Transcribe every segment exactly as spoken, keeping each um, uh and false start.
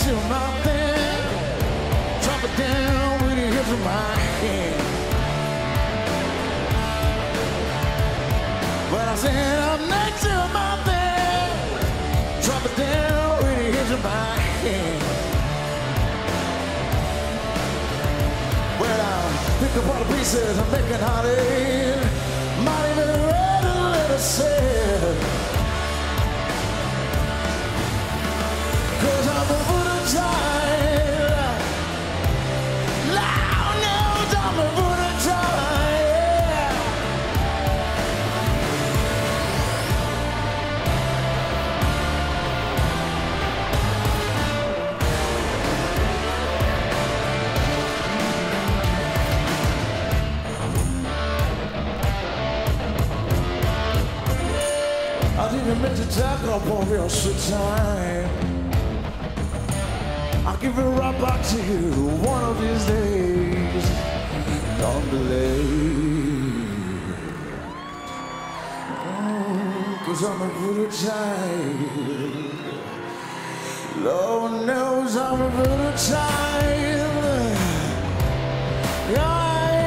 to my bed, drop it down when it hits my hand. Well, I said I'm next to my bed, drop it down when it hits my hand. Well, I pick up all the pieces, I'm making honey, might even read a little sad. Cause I'm a Buddha child, Lord knows I'm a Buddha child, yeah. I didn't meant to talk up on real shit time. I'll give it right back to you one of these days. Don't delay. Oh, cause I'm a Buddha child. Lord knows I'm a Buddha child. Yeah.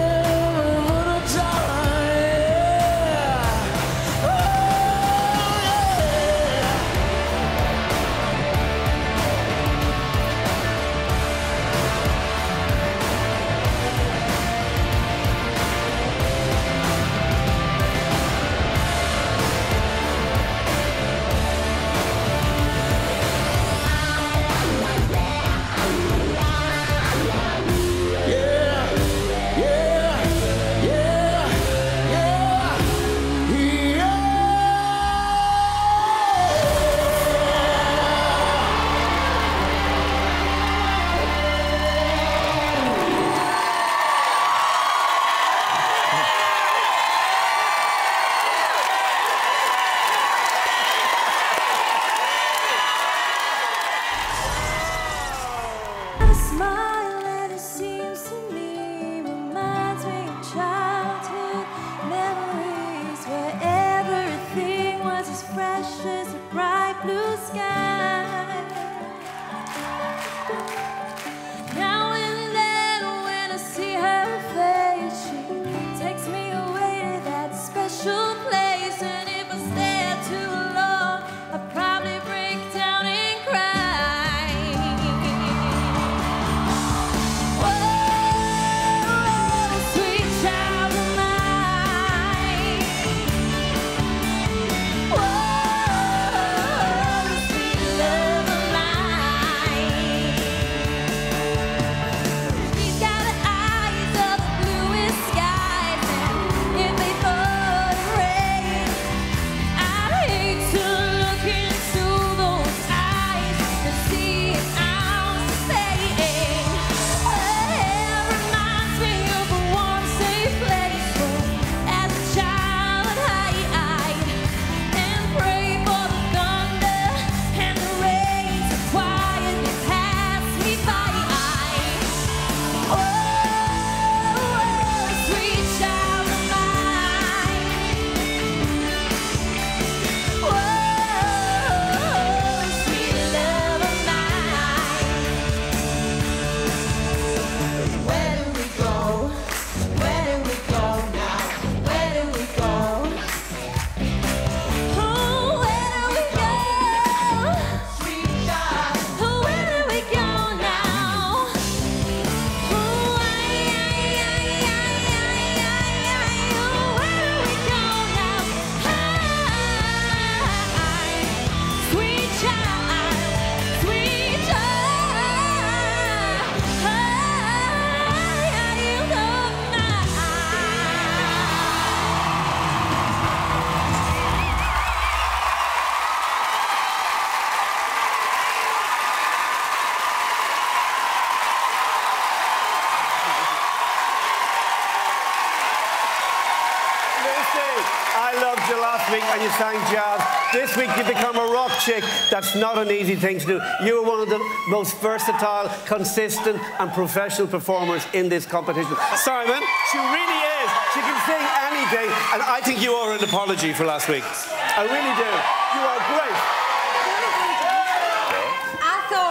week and you sang jazz. This week you become a rock chick. That's not an easy thing to do. You're one of the most versatile, consistent and professional performers in this competition. Simon, she really is. She can sing any day, and I think you owe her an apology for last week. I really do. You are great. I thought last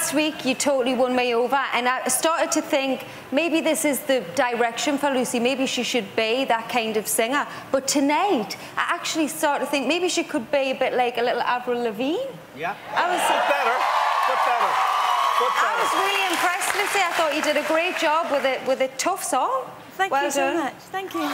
last week you totally won me over, and I started to think maybe this is the direction for Lucy. Maybe she should be that kind of singer. But tonight, I actually started to think maybe she could be a bit like a little Avril Lavigne. Yeah. I was Put better. Put better. Put better. I was really impressed, Lucy. I thought you did a great job with it with a tough song. Thank well you so done. much. Thank you.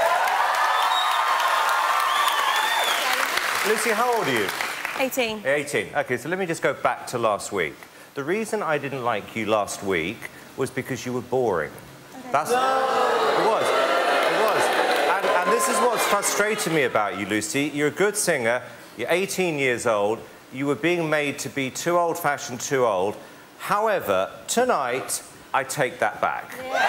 Lucy, how old are you? eighteen. eighteen. OK, so let me just go back to last week. The reason I didn't like you last week was because you were boring. Okay. That's... No. It was. It was. And, and this is what's frustrated me about you, Lucy. You're a good singer. You're eighteen years old. You were being made to be too old-fashioned, too old. However, tonight, I take that back. Yeah.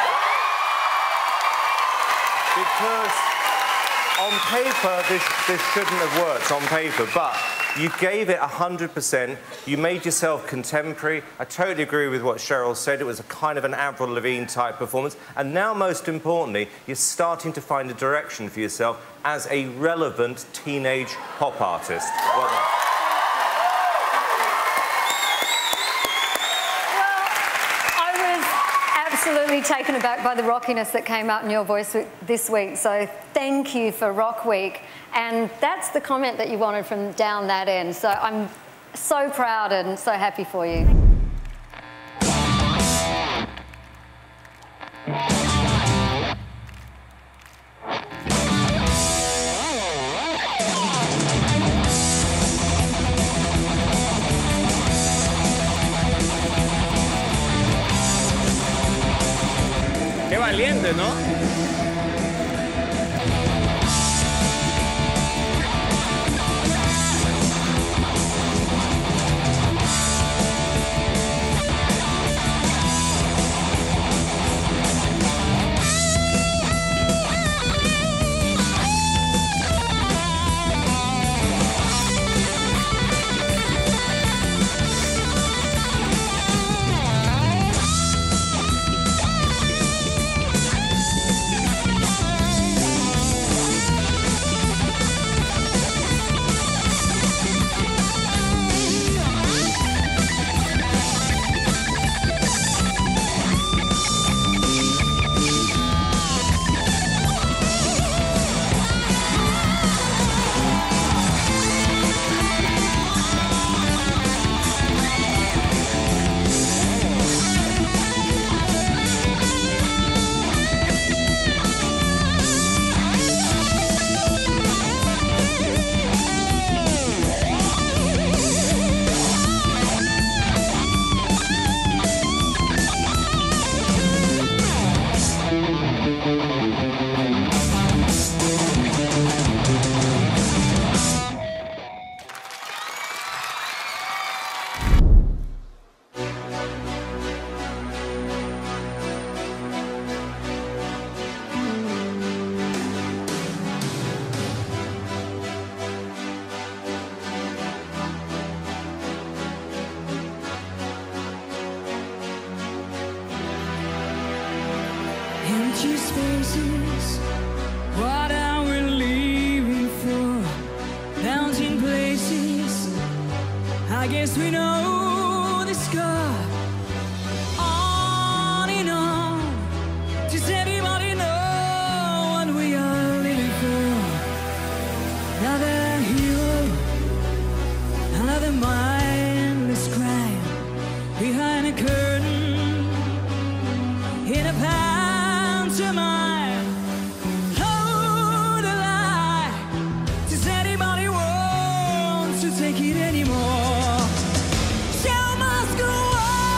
Because on paper, this, this shouldn't have worked on paper, but you gave it one hundred percent. You made yourself contemporary. I totally agree with what Cheryl said. It was a kind of an Avril Lavigne-type performance. And now, most importantly, you're starting to find a direction for yourself as a relevant teenage pop artist. Well done. Absolutely taken aback by the rockiness that came out in your voice this week, so thank you for Rock Week. And that's the comment that you wanted from down that end, so I'm so proud and so happy for you. Qué valiente, ¿no? Empty spaces, what are we leaving for? Bouncing places, I guess we know the score. On and on, does everybody know what we are living for? Another hero, another mindless crime behind a curtain in a past. Mine. Hold the lie. Does anybody want to take it anymore? Show must go on.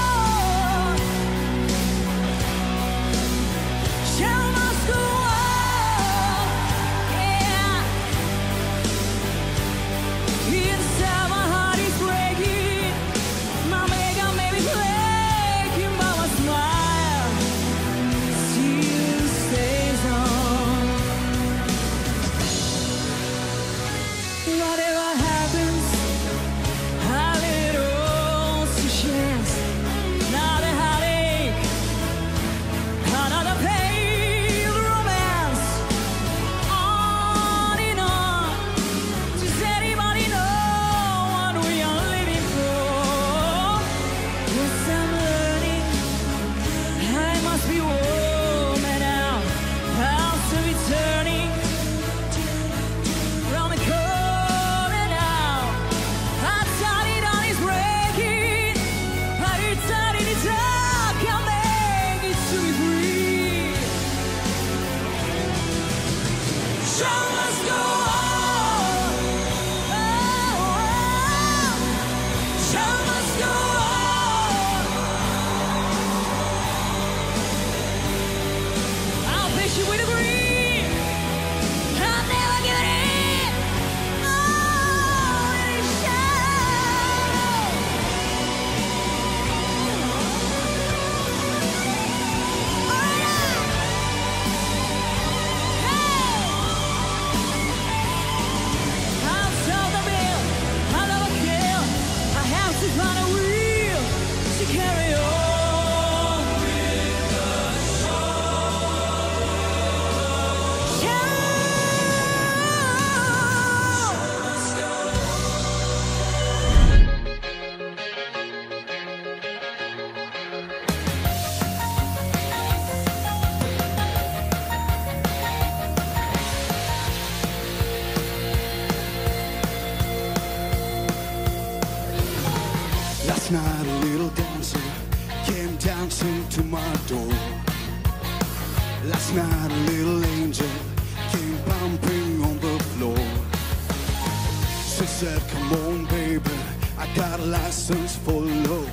Last night a little dancer came dancing to my door. Last night a little angel came bumping on the floor. She said, come on baby, I got a license for love.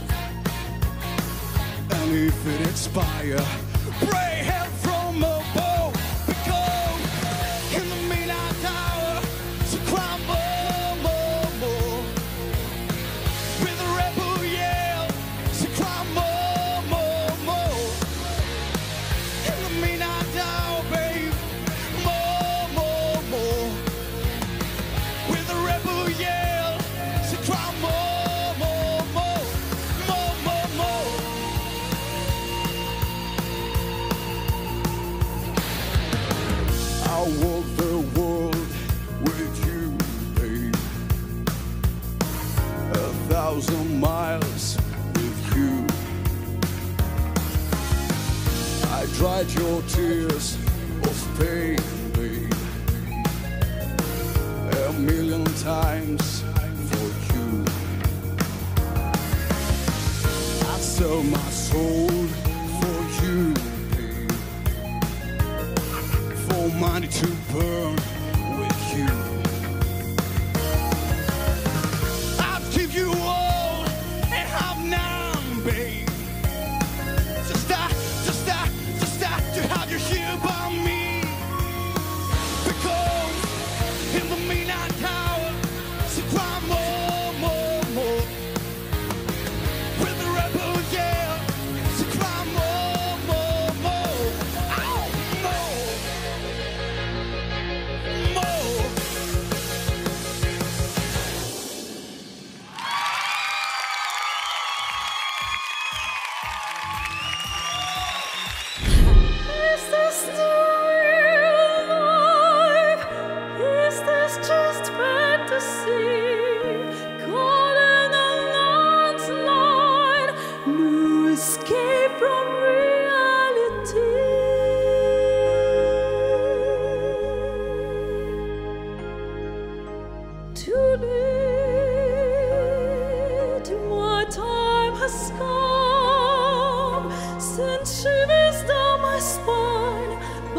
And if it expire, pray help from above. Because in the midnight hour, she cried more, more, more. With a rebel yell, she cried more, more, more. In the midnight hour, babe, more, more, more. With a rebel yell, she cried more, more, more, more, more, more. I'll walk the world with you, babe. A thousand miles with you. I dried your tears of pain, babe, a million times for you. I sell my soul for you, babe, for money to burn with you. I'll give you all and have none, babe. Just that, just that, just that to have you here by me. Because in the midnight hour, she cried more, more, more. With the rebel yell, she cried more, more, more. Ow, more, more. Is this the real life? Is this just fantasy? Caught in a landslide, no escape from reality. Too late, my time has come. Sent shivers down my spine,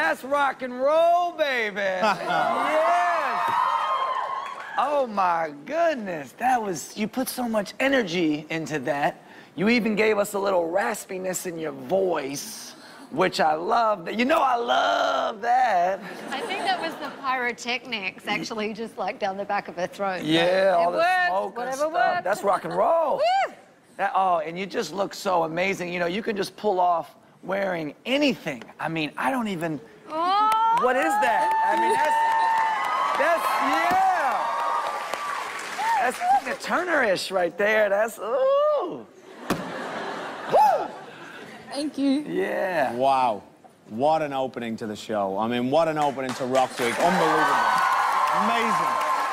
that's rock and roll, baby. Yes. Oh my goodness, that was, you put so much energy into that. You even gave us a little raspiness in your voice, which I love. You know I love that. I think that was the pyrotechnics, actually, just like down the back of her throat. Yeah, But all it the worked, smoke and whatever stuff. worked. That's rock and roll. Woo! That, oh, and you just look so amazing. You know, you can just pull off wearing anything. I mean, I don't even, Oh! what is that? I mean, that's, that's, yeah. That's Tina Turner-ish right there. That's, ooh. Woo! Thank you. Yeah. Wow. What an opening to the show. I mean, what an opening to Rock Week. Unbelievable. Amazing.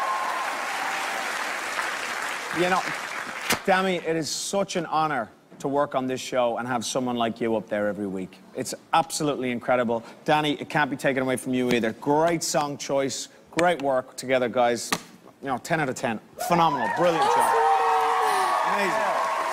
You know, Dami, it is such an honor to work on this show and have someone like you up there every week. It's absolutely incredible. Danny, it can't be taken away from you either. Great song choice, great work together, guys. You know, ten out of ten. Phenomenal, brilliant job. Amazing.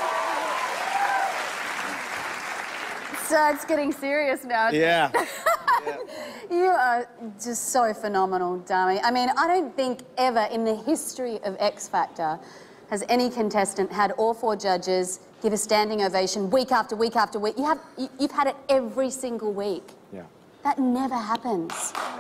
So it's getting serious now. Yeah. You are just so phenomenal, Dami. I mean, I don't think ever in the history of X Factor has any contestant had all four judges give a standing ovation week after week after week. You have, you, you've had it every single week. Yeah. That never happens.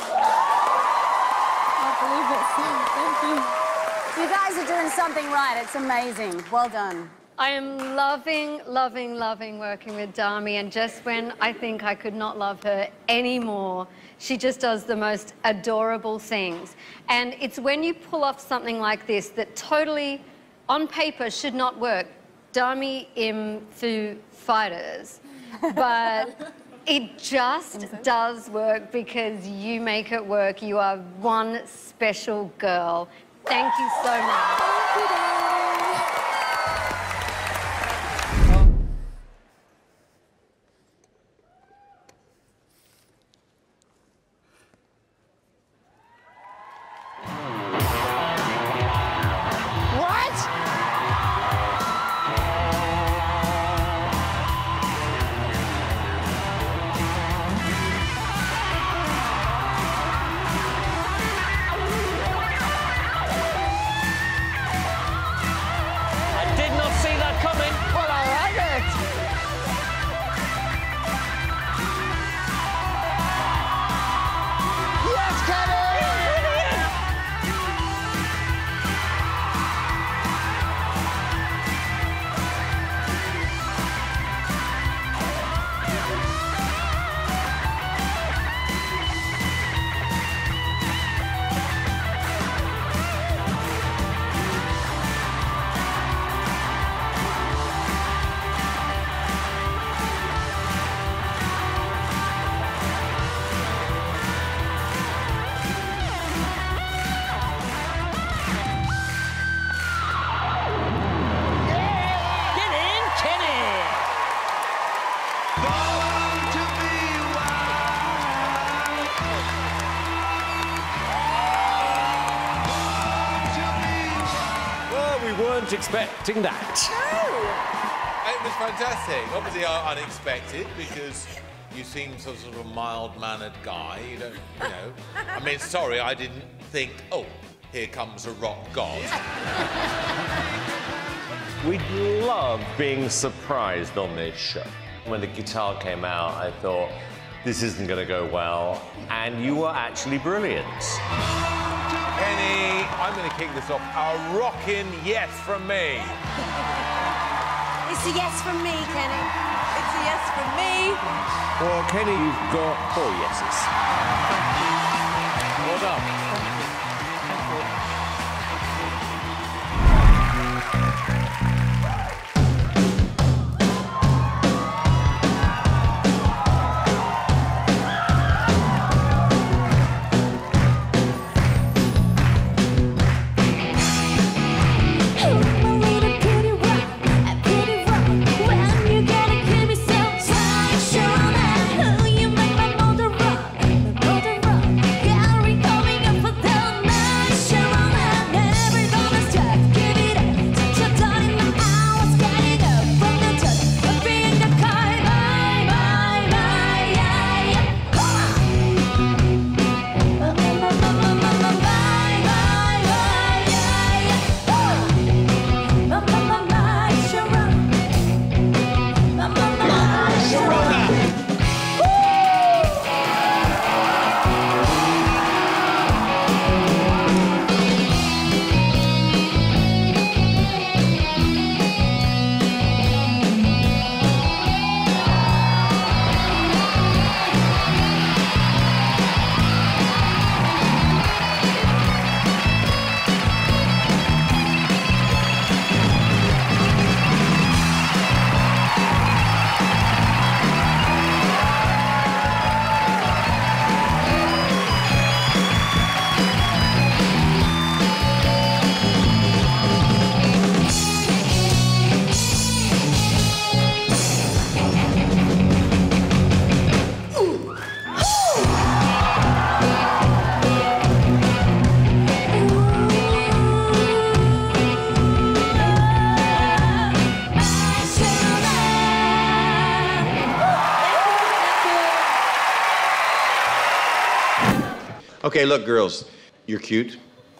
I believe it, so thank you. You guys are doing something right. It's amazing. Well done. I am loving, loving, loving working with Dami, and just when I think I could not love her anymore, she just does the most adorable things. And it's when you pull off something like this that totally, on paper, should not work. Dami im Foo Fighters. But it just does work because you make it work. You are one special girl. Thank you so much. Expecting that. No. It was fantastic. Obviously uh, unexpected because you seem sort of a mild-mannered guy. You don't, you know. I mean, sorry, I didn't think, oh, here comes a rock god. We love being surprised on this show. When the guitar came out, I thought, this isn't going to go well. And you were actually brilliant. Kenny, I'm going to kick this off. A rockin' yes from me. It's a yes from me, Kenny. It's a yes from me. Well, Kenny, you've got four yeses. Well done. Coming up Okay, look, girls, you're cute.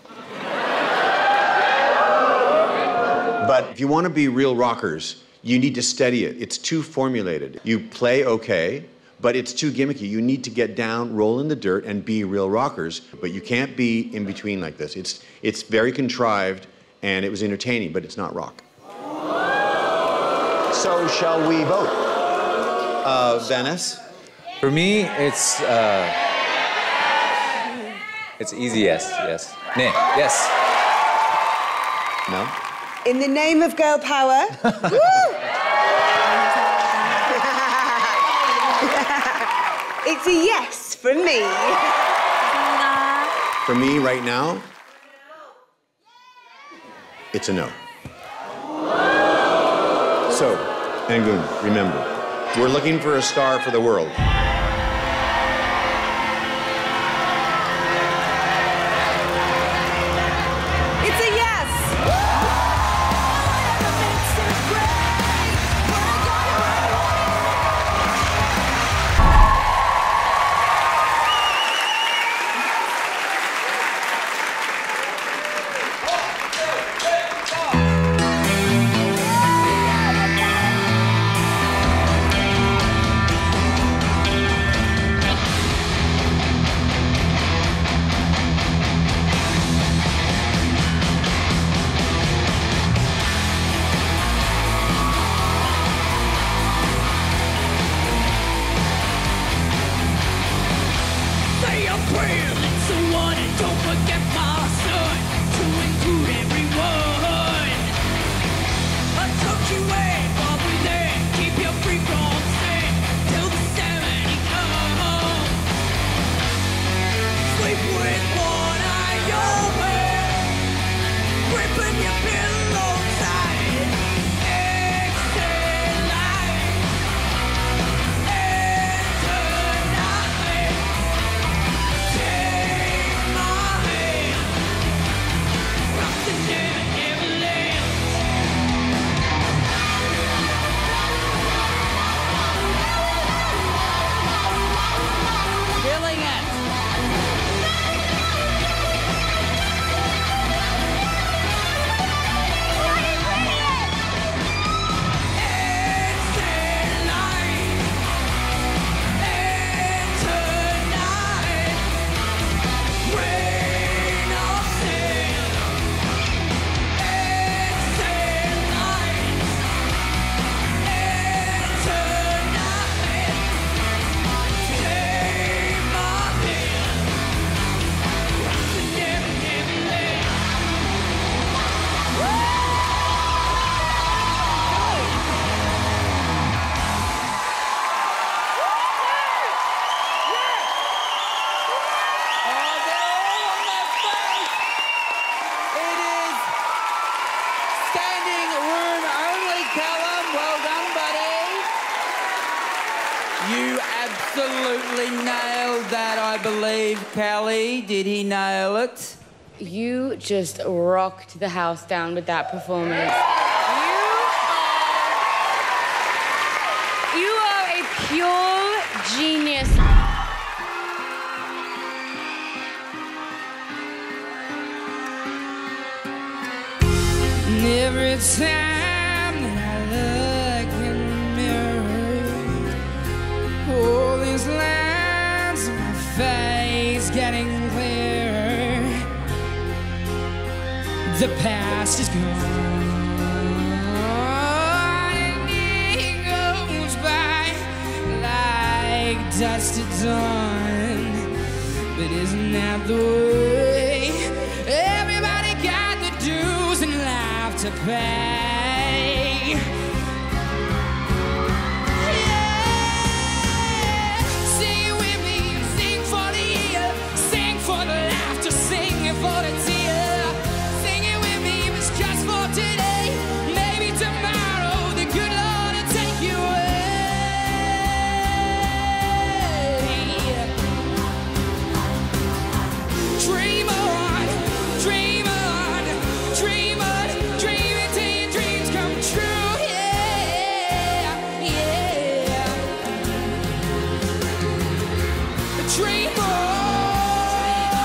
But if you want to be real rockers, you need to steady it. It's too formulated. You play okay, but it's too gimmicky. You need to get down, roll in the dirt, and be real rockers. But you can't be in between like this. It's, it's very contrived, and it was entertaining, but it's not rock. So shall we vote? Uh, Venice? For me, it's, uh, it's easy yes, yes. Nee, yes. No? In the name of girl power. Woo! It's a yes from me. For me, right now, it's a no. So, Angoon, remember, we're looking for a star for the world. It's a yes. Say a prayer, let someone and don't forget my son to include everyone. I took you away, while we there, keep you free from sin till the seventy comes. Sleep with one eye open, gripping your pillow tight. Exhale light, enter night. Take my hand, rock the never, never land. Feeling it. Exhale light, enter night. Rain of sin, exhale light, enter night. Take my hand, rock the never, never land. It is standing room only, Callum. Well done, buddy. You absolutely nailed that, I believe, Callie. Did he nail it? You just rocked the house down with that performance. You are a pure genius. And every time that I look in the mirror, all these lines on my face getting clearer. The past is gone, and it goes by like dust at dawn. But isn't that the way? Everybody got the dues in life to pay. Yeah. Sing it with me, sing for the year, sing for the laughter, sing it for the tear. Sing it with me, if it's just for today. Maybe tomorrow the good Lord will take you away. Dream on, dream on, dream on, dream until your dreams come true. Yeah, yeah. Dream on.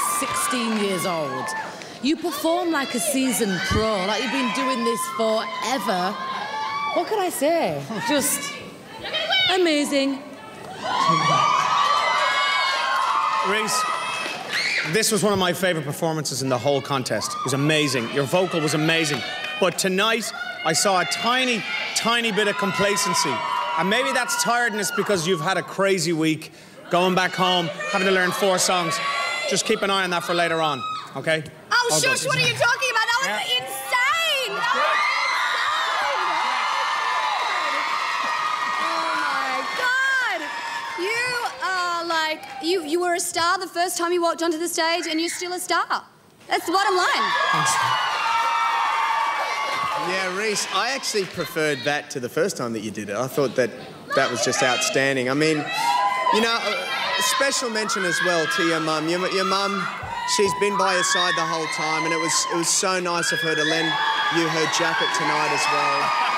sixteen years old. You perform like a seasoned pro, like you've been doing this forever. What can I say? Just amazing. Reese, this was one of my favourite performances in the whole contest. It was amazing. Your vocal was amazing. But tonight, I saw a tiny, tiny bit of complacency. And maybe that's tiredness because you've had a crazy week, going back home, having to learn four songs. Just keep an eye on that for later on, okay? Oh, All shush, good. what are you talking about? That was Yeah. insane! That was insane! Oh, my God! You are like, you, you were a star the first time you walked onto the stage, and you're still a star. That's the bottom line. Yeah, Reese, I actually preferred that to the first time that you did it. I thought that that was just outstanding. I mean, you know, a special mention as well to your mum. Your, your mum, she's been by your side the whole time, and it was it was so nice of her to lend you her jacket tonight as well.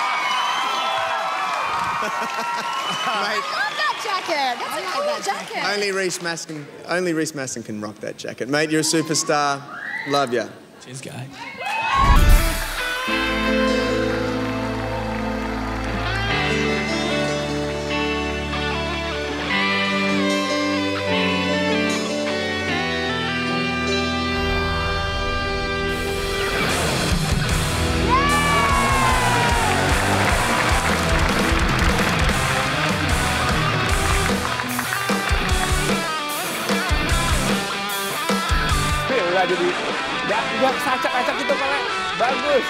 Mate, I love that jacket. That's a cool jacket. only Reese Maskin, only Reese Maskin can rock that jacket. Mate, you're a superstar. Love ya. Cheers, guy. Udah jadi, ya, ya acak-acak gitu Pak. Bagus.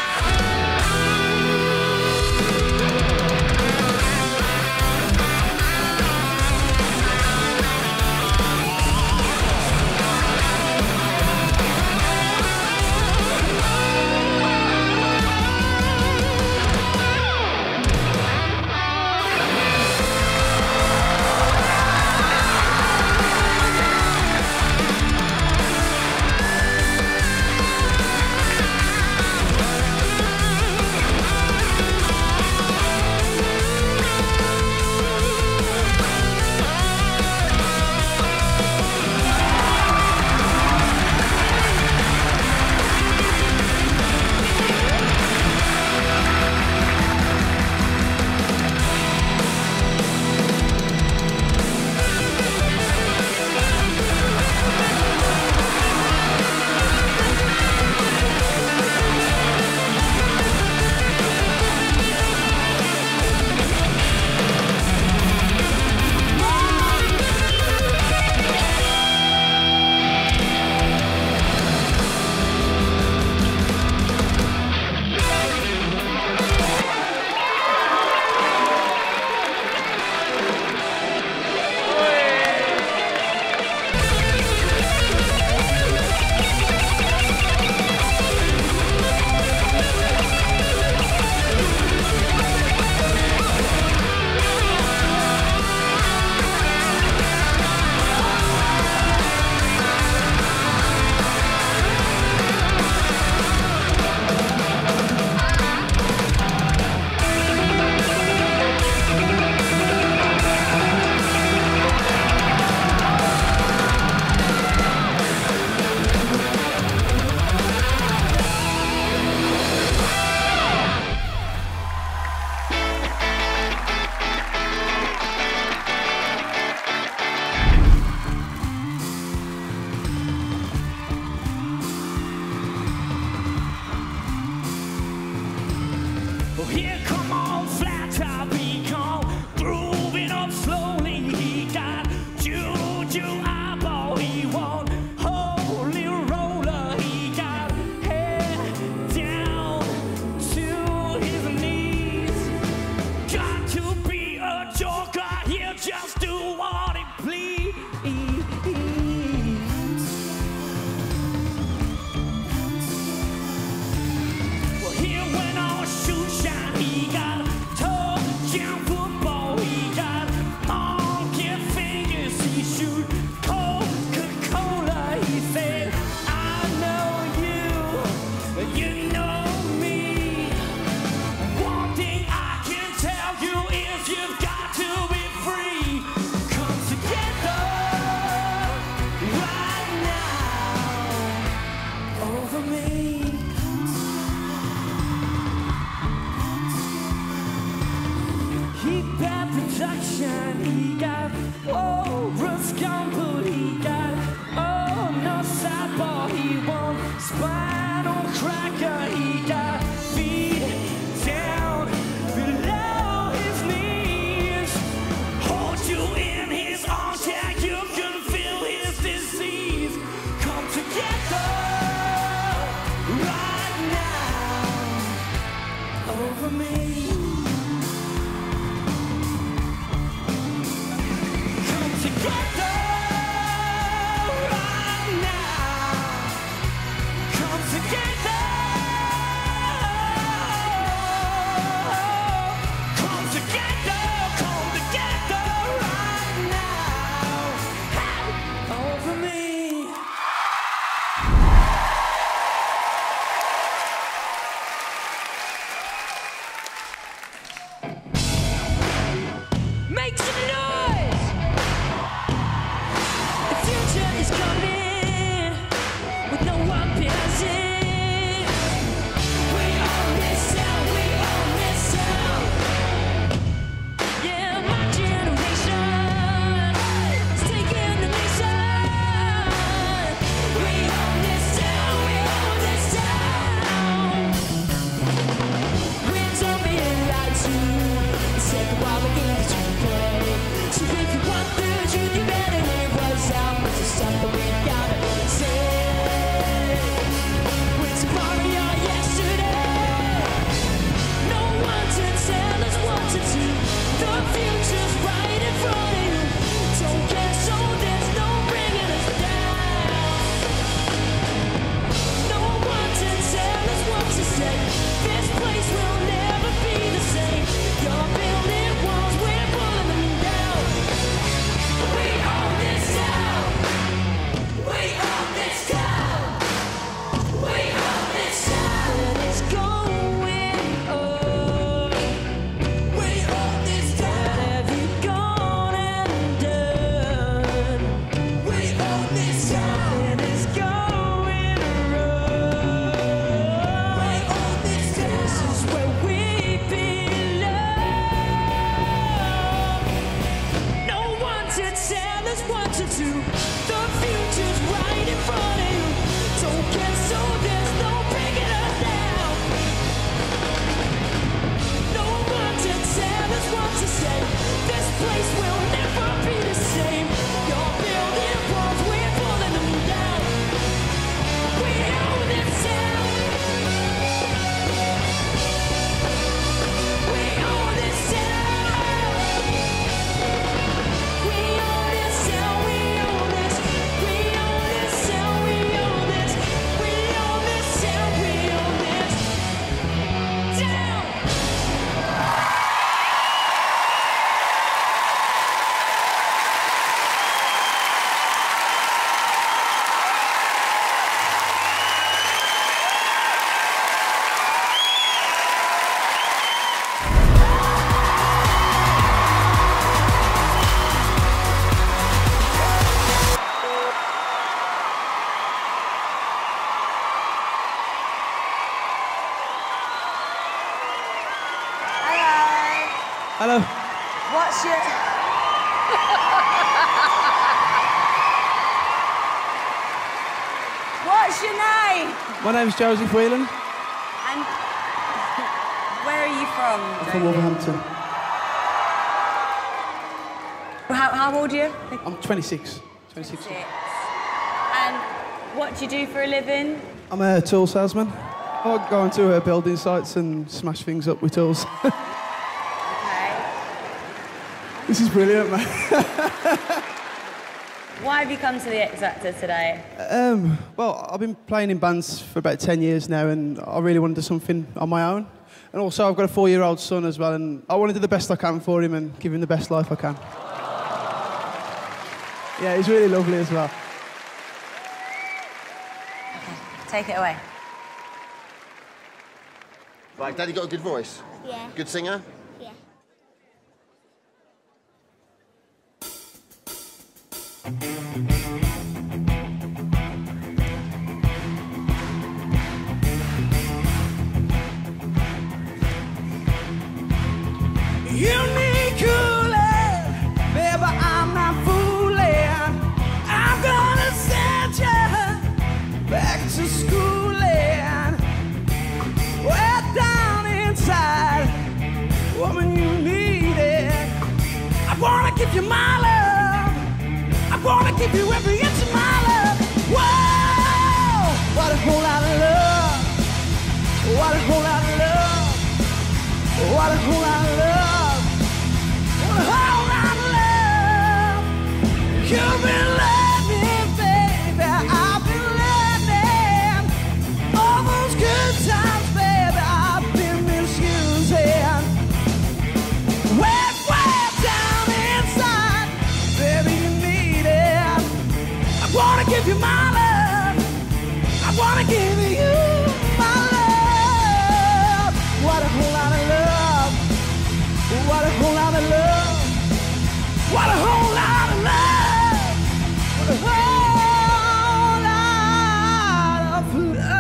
Here come on, flat top, he come grooving up slowly. He got juju eyeball, he want holy roller. He got head down to his knees. Got to be a joker, he'll just do what he please. Well, here went on shoot shine. He production. He got oh, rust gumbo. He got oh, no sideball. He won spinal cracker. He got feet down below his knees. Hold you in his arms, yeah, you can feel his disease. Come together right now over me. Make some noise! The future is coming with no one behind it. We own this sound, we own this sound. Yeah, my generation is taking the nation. We own this sound, we own this sound. We're jumping right to the second while we're getting to play. So if you want the truth, you better hear what's out. What's the stuff that we gotta say? We're tomorrow, you're yesterday. No one to tell us what to do. The future's right in front of you. Don't get so there's no bringing us down. No one to tell us what to say. This place will never be the same. You're building walls, we're pulling them down. We own this town. We own this town. We own this town. And it's going on. We own this town. Have you gone and done? We own this town. And it's going wrong. We own this town. This is where we belong. No one to tell us what to do. The future's right in front of you. Don't get so there's no bringing us down. No one to tell us what to say. This place will never be the same. You're building walls, we're pulling them down. We own this town. We own this town. We own this town. We own this. We own this town. We own this. We own this town. We own this town. Hello. What's your... What's your name? My name's Joseph Whelan. And where are you from? I'm from Wolverhampton. How, how old are you? I'm twenty-six. twenty-six. Six. And what do you do for a living? I'm a tool salesman. I go onto uh, building sites and smash things up with tools. Okay. This is brilliant, man. Why have you come to the X Factor today? Um, well, I've been playing in bands for about ten years now, and I really want to do something on my own. And also, I've got a four-year-old son as well, and I want to do the best I can for him and give him the best life I can. Yeah, he's really lovely as well. Take it away. Right, Daddy got a good voice? Yeah. Good singer? Yeah. Unique, cool give you every inch of my love. Whoa, what a whole lot of love. What a whole lot of love. What a whole lot of love. What a whole lot of love. You've been learning, baby. I've been learning. All those good times, baby. I've been misusing. Way, way down inside, baby, you need it. I wanna give you my love. I wanna give you my love. What a whole lot of love. What a whole lot of love. What a whole lot of love. What a whole lot of love.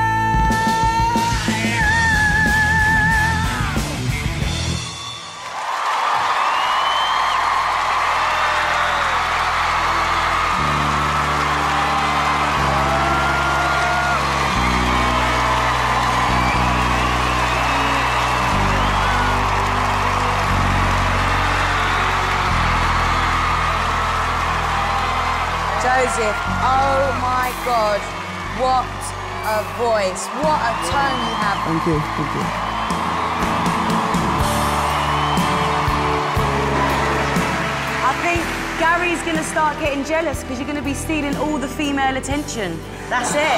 Joseph, oh my God, what a voice, what a tone you have. Thank you, thank you. I think Gary's going to start getting jealous because you're going to be stealing all the female attention. That's it.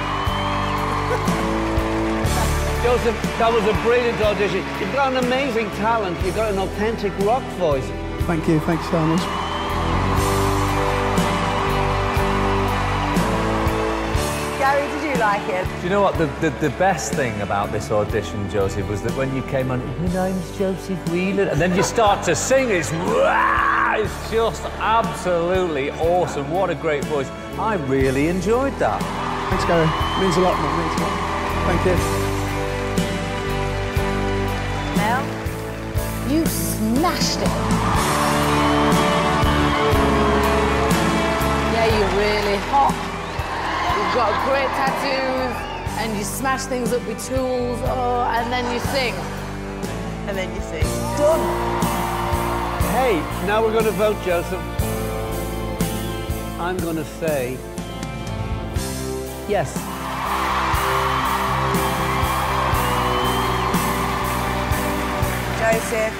Joseph, that was a brilliant audition. You've got an amazing talent. You've got an authentic rock voice. Thank you, thanks so much. Gary, did you like it? Do you know what? The, the, the best thing about this audition, Joseph, was that when you came on, my name's Joseph Whelan, and then you start to sing, it's, it's just absolutely awesome. What a great voice. I really enjoyed that. Thanks, Gary. It means a lot, man. It means a lot. Thank you. Mel? You smashed it. Yeah, you're really hot. You've got great tattoos, and you smash things up with tools, oh, and then you sing. And then you sing. Done. Hey, now we're going to vote, Joseph. I'm going to say yes. Joseph,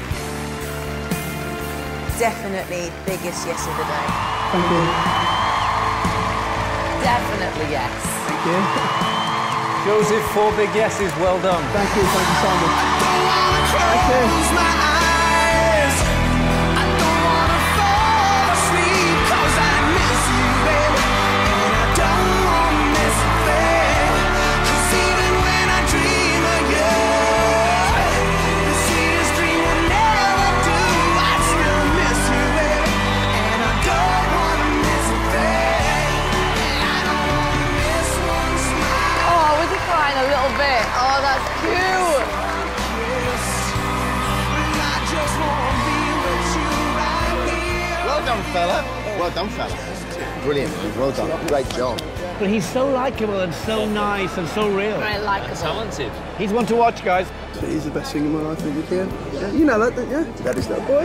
definitely biggest yes of the day. Thank you. Definitely yes. Thank you. Joseph, four big yeses, well done. Thank you, thank you so much. Thank you. My eyes. I don't wanna fall asleep 'cause I miss you, baby. And I don't wanna miss a thing. 'Cause even when I dream of you, the sweetest dream will never do. I still miss you, baby. And I don't wanna miss a thing. Oh, was he crying a little bit? Oh, that's cute. Well done, fella. Well done, fella. Brilliant. Well done. Great job. But he's so likable and so nice and so real. Very likable. Talented. He's one to watch, guys. He's the best singer in my life, I think you can. Yeah, you know that, don't you? Daddy's little boy.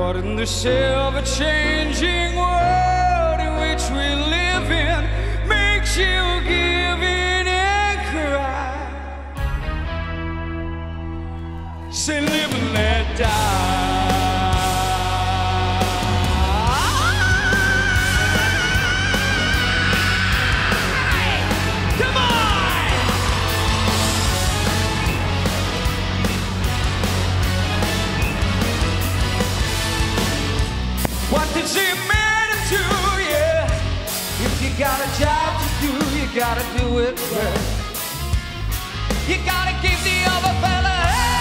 But in this ever-changing world in which we live in, makes you give in and cry. Say live and let die. What does it matter to you? If you got a job to do, you gotta do it well. You gotta give the other fella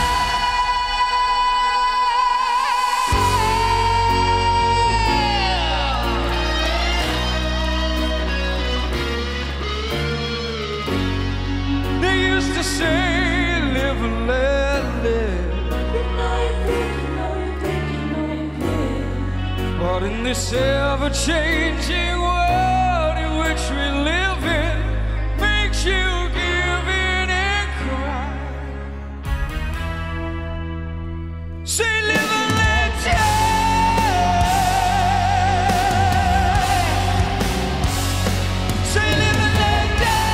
hell. They used to say, live and let live. But in this ever-changing world in which we live in, makes you give in and cry. Say live and let die. Say live and let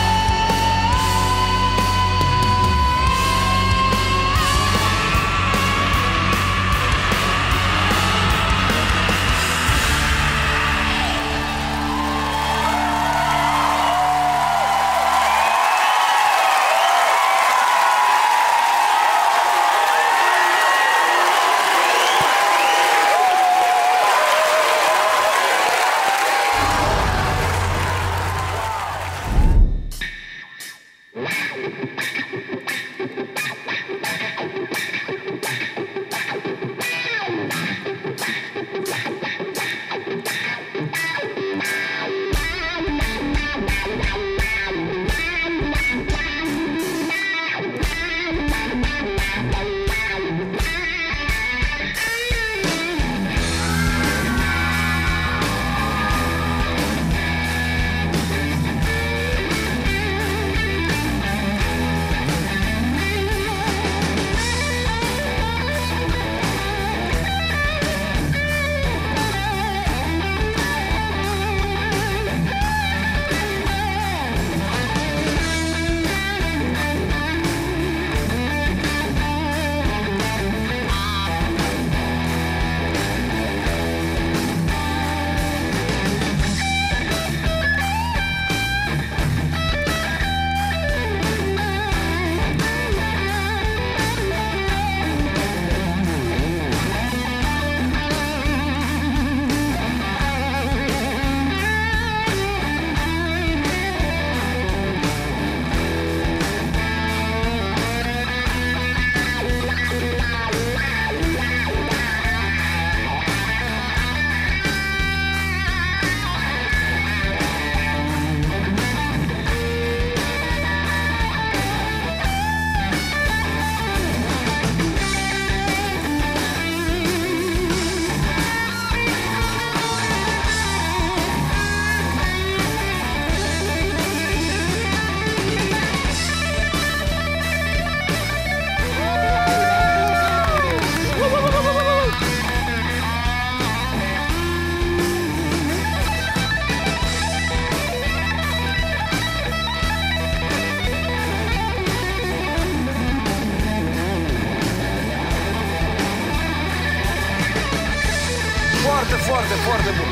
foarte, foarte, foarte bun.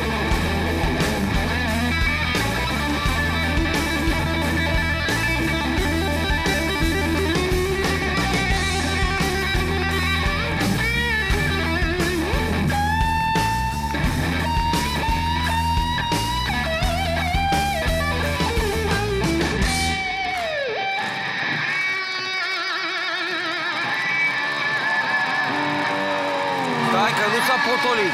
Stai că nu s-a potolit.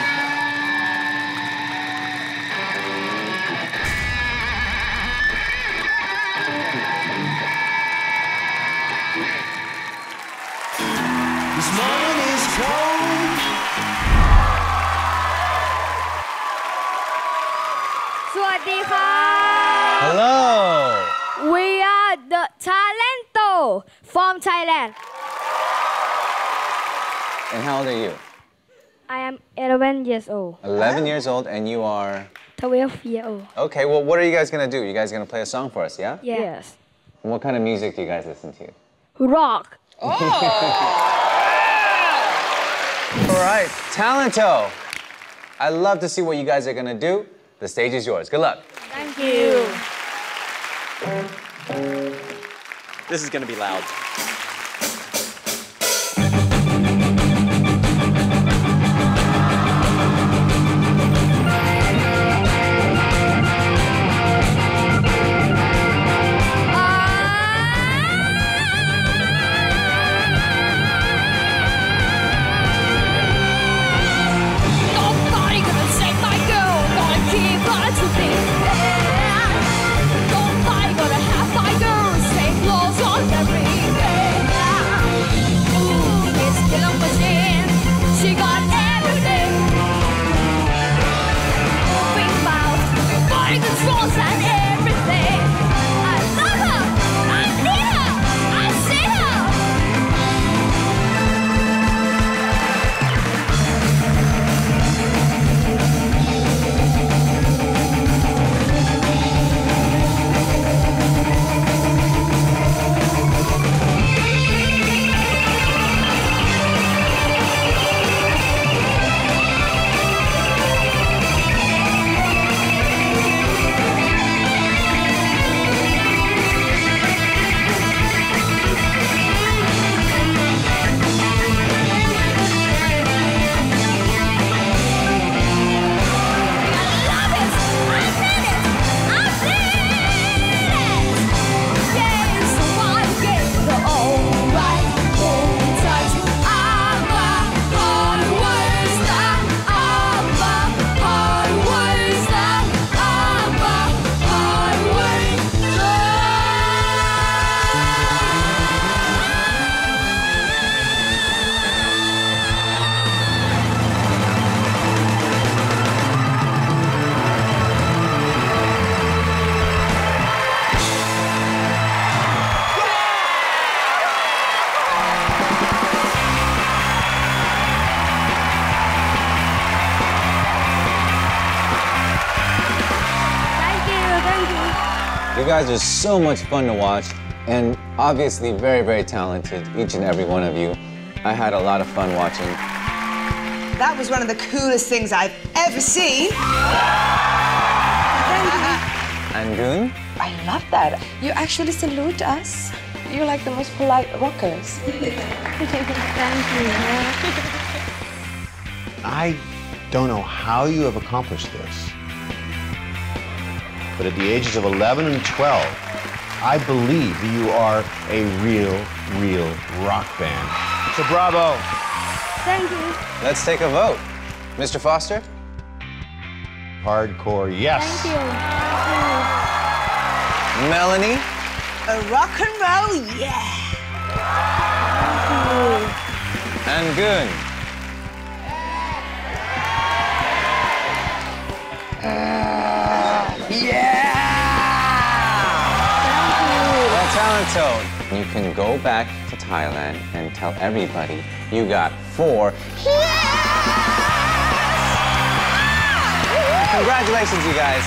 This morning is cold. Swadika. Hello. We are the Talento from Thailand. And how old are you? I am eleven years old. eleven years old, and you are? twelve years old. Okay, well, what are you guys gonna do? You guys gonna play a song for us, yeah? Yes. And what kind of music do you guys listen to? Rock. All right, Talento. I love to see what you guys are gonna do. The stage is yours. Good luck. Thank you. This is gonna be loud. Nobody gonna save my girl, gonna keep her to me. Nobody gonna have my girl, stay close on every day. Ooh, this killer machine, she got everything. Moving mouth, body controls and everything. I love her, I need her, I see her. You guys are so much fun to watch, and obviously very, very talented, each and every one of you. I had a lot of fun watching. That was one of the coolest things I've ever seen. Angun? I love that. You actually salute us. You're like the most polite rockers. Thank you. I don't know how you have accomplished this, but at the ages of eleven and twelve, I believe that you are a real, real rock band. So bravo. Thank you. Let's take a vote. Mister Foster? Hardcore, yes. Thank you. Melanie? A rock and roll, yeah. Angun? Well, Talento, you can go back to Thailand and tell everybody you got four. Congratulations, you guys.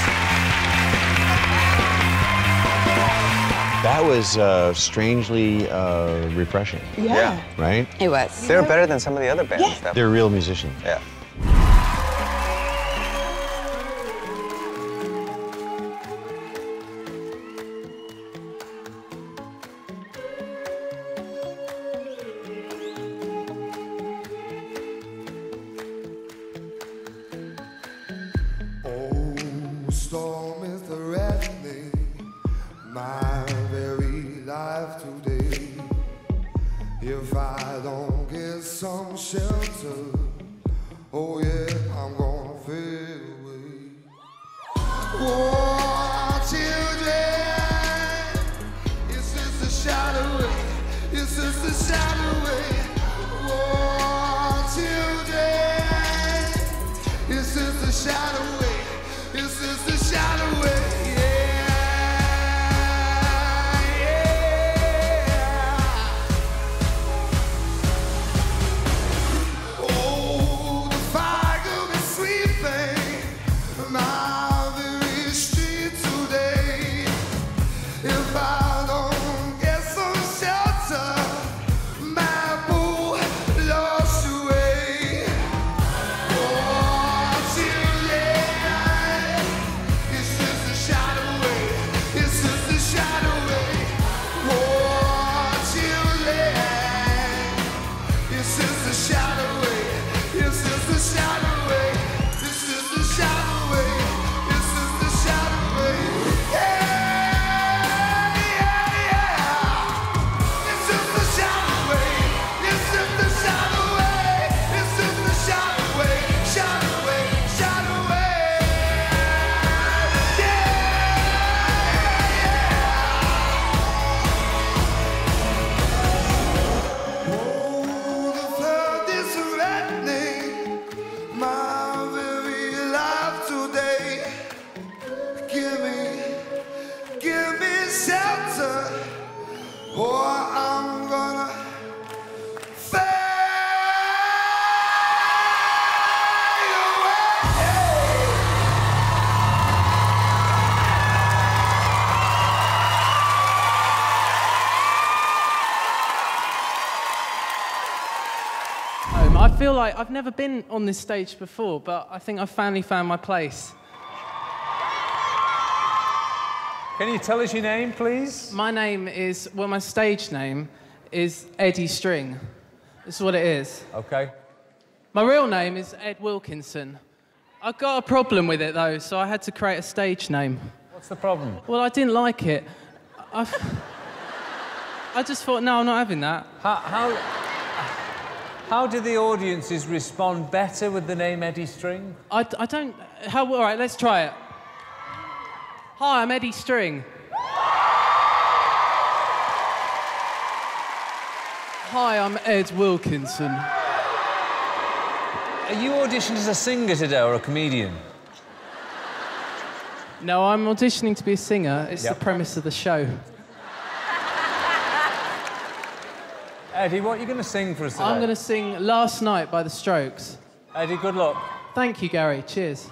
That was uh, strangely uh, refreshing. Yeah. Right? It was. They were better than some of the other bands. Yeah. That They're real musicians. Yeah. Storm is threatening my very life today. If I don't get some shelter, oh yeah, I'm gonna fade away. Oh, children, it's just a shadow away. It's just a shadow away. Oh, children, it's just a shadow away. It's just a shadow away, yeah, yeah. Oh, the feel like I've never been on this stage before, but I think I've finally found my place. Can you tell us your name, please? My name is, well, my stage name is Eddie String. This is what it is. Okay. My real name is Ed Wilkinson. I got a problem with it, though, so I had to create a stage name. What's the problem? Well, I didn't like it. I, I just thought, no, I'm not having that. How, how, how do the audiences respond better with the name Eddie String? I, I don't... How, all right, let's try it. Hi, I'm Eddie String. Hi, I'm Ed Wilkinson. Are you auditioned as a singer today or a comedian? No, I'm auditioning to be a singer. It's Yep. the premise of the show. Eddie, what are you going to sing for us today? I'm going to sing Last Night by The Strokes. Eddie, good luck. Thank you, Gary. Cheers.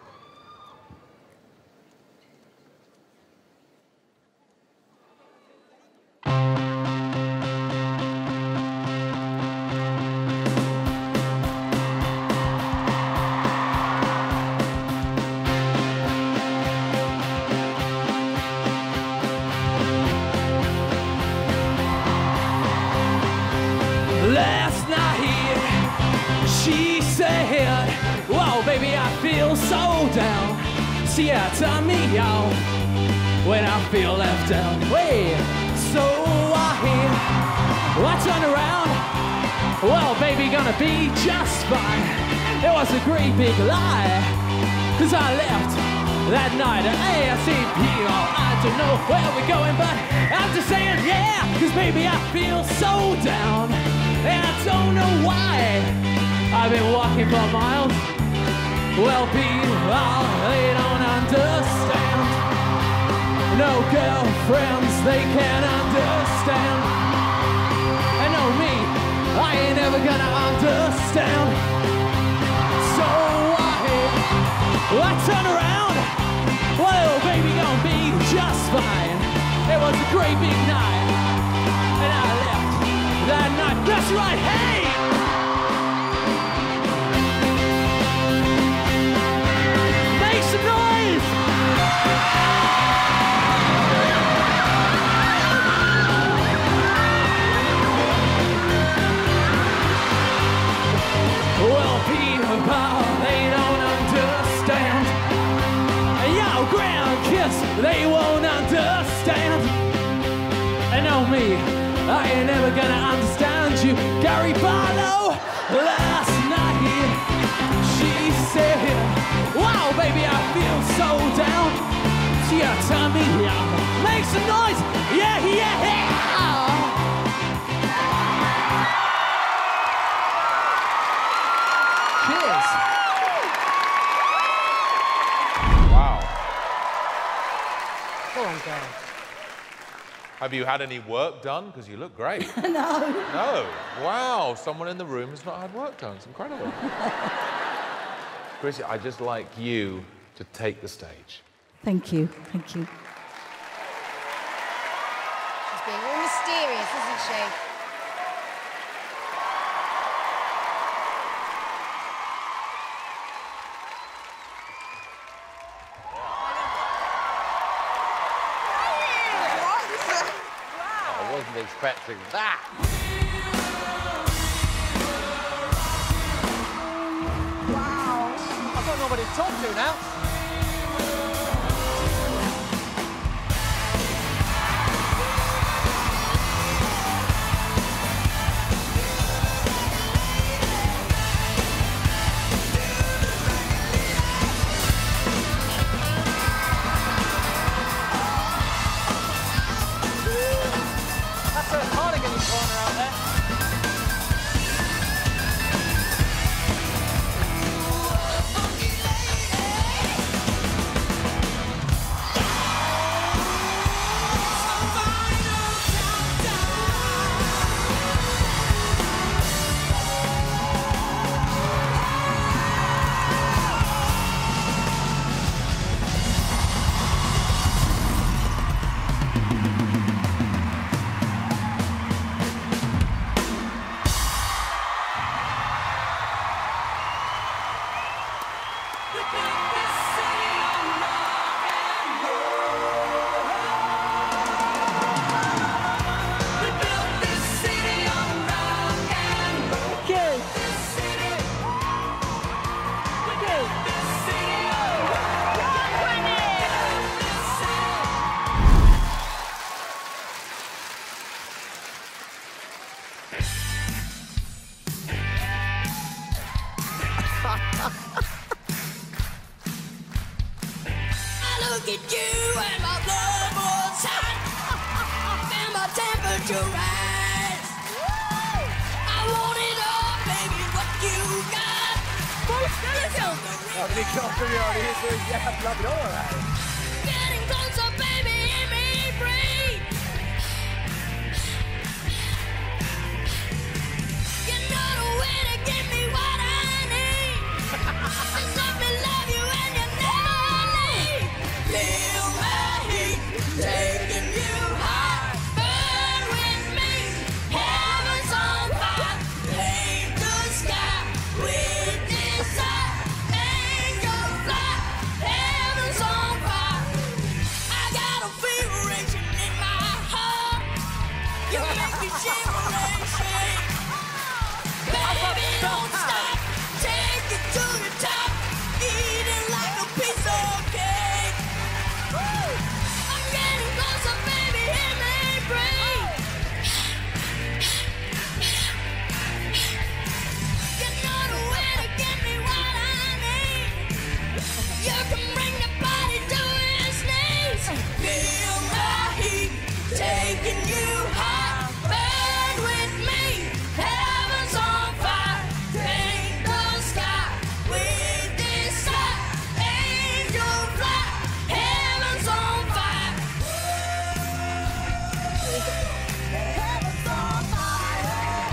Last night, she said, "Whoa, baby, I feel so down." See, yeah, turn me on when I feel left out. Wait, so I, I turn around. Well, baby, gonna be just fine. It was a great big lie, 'cause I left that night at A S A P. Oh, I don't know where we're going, but I'm just saying, yeah, 'cause baby, I feel so down. And I don't know why. I've been walking for miles. Well, people, they don't understand. No girlfriends, they can't understand. And no me, I ain't never gonna understand. So I, I turn around. Well, baby, gonna be just fine. It was a great big night, and I left that night. That's right, hey! Make some noise! Well, people, they don't understand. Yo, grandkids, they won't understand. And know me, I ain't never gonna understand you. Gary Barlow, last night, she said, wow, baby, I feel so down. She turned me on. Make some noise, yeah, yeah, yeah. Cheers. Wow. Go on, Gary. Have you had any work done? Because you look great. No. No? Wow, someone in the room has not had work done. It's incredible. Chrissy, I'd just like you to take the stage. Thank you, thank you. She's being all mysterious, isn't she? I wasn't expecting that. Wow. I've got nobody to talk to now. That's a cardigan corner out there. look at you and my blood was hot. And my temperature rise. I want it all, baby, what you got. Ja, det är klart de gör. Det är så jävla bra det här. Getting closer, baby, in me free. You know the way to give me what I need. Just let me love you and you never leave. Feel my heat, taking you high. Burn with me, heaven's on fire. Paint the sky with desire. Angel fly, heaven's on fire. I got a fever raging in my heart. You make me shiver and shake. Baby, don't stop. Take it to the top. Eat it like a piece of cake. I'm getting closer, baby. Hear me breathe. You know the way to get me what I need. You can bring the body to its knees. Feel my heat, taking you high. Burn with me, heaven's on fire. Paint the sky with desire. Angel fly, heaven's on fire. Heaven's on fire.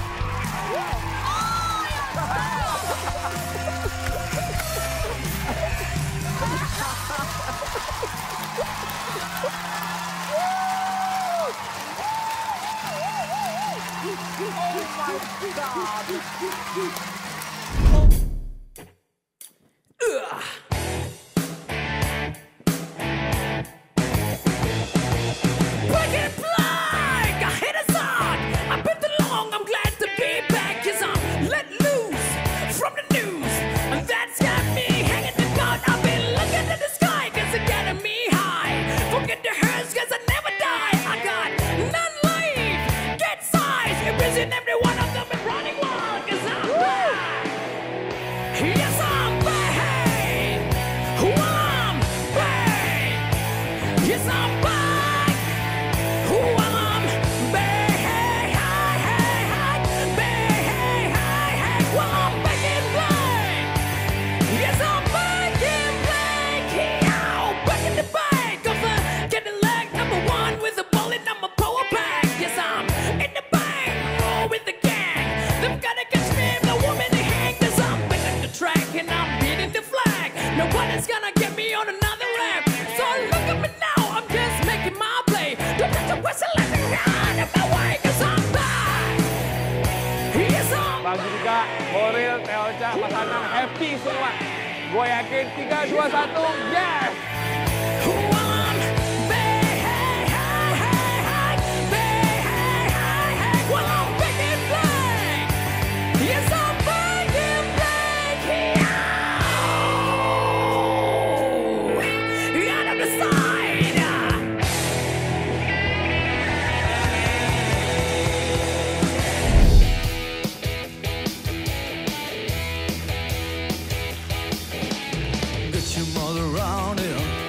Break it like I hit a song. I've been too long, I'm glad to be back. Cause I'm let loose from the news. And that's got me hanging the gun. I've been looking at the sky cause it's getting me high. Forget the hurts cause I never die. I got none leave, get size. Imprison every one of them and running wild cause I'm back. Yes, I'm back. Well, I'm back. Yes, I'm back. Well, I'm back. Well, I'm back in black. Yes, I'm back in black. Yeah, back in the bank of the getting leg number one with a bullet number power pack. Yes, I'm in the bank, roll with the gang. They've gotta catch me if the woman they hang. Cause I'm back on the track and I'm beating the flag. Nobody's gonna get me on another rap. So look at me now, I'm just making my play. Don't have to whistle at me out of my way. Cause I'm back. Yes, I'm Bagi juga Boril, Teh Ocha, Mas Anang happy semua. Gue yakin tiga, dua, satu, yes! Well, I'm back in black. Yes, I'm back in black. Yeah. Out of the side. Get your mother around here.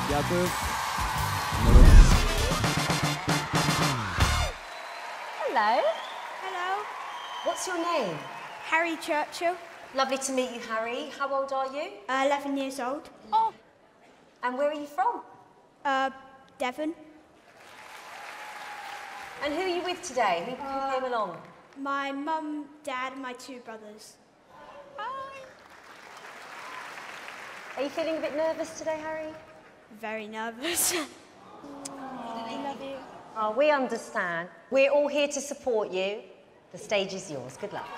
Дякую. Hello. Hello. What's your name? Harry Churchill. Lovely to meet you, Harry. How old are you? Uh, eleven years old. Oh. And where are you from? Uh, Devon. And who are you with today? Who, who came along? My mum, dad, and my two brothers. Are you feeling a bit nervous today, Harry? Very nervous. I love you. Oh, we understand. We're all here to support you. The stage is yours. Good luck.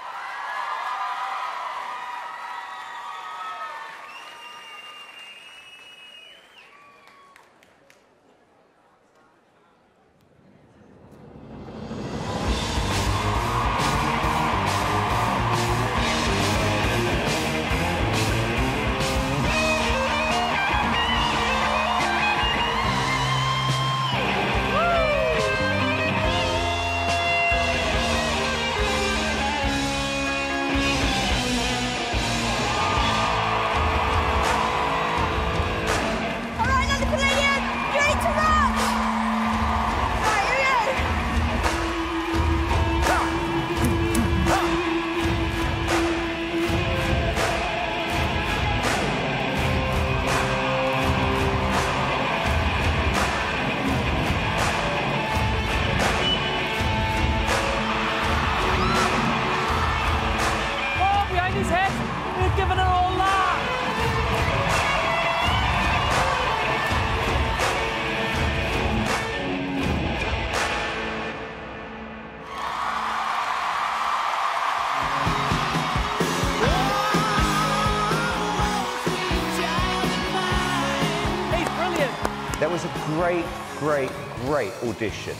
That was a great, great, great audition.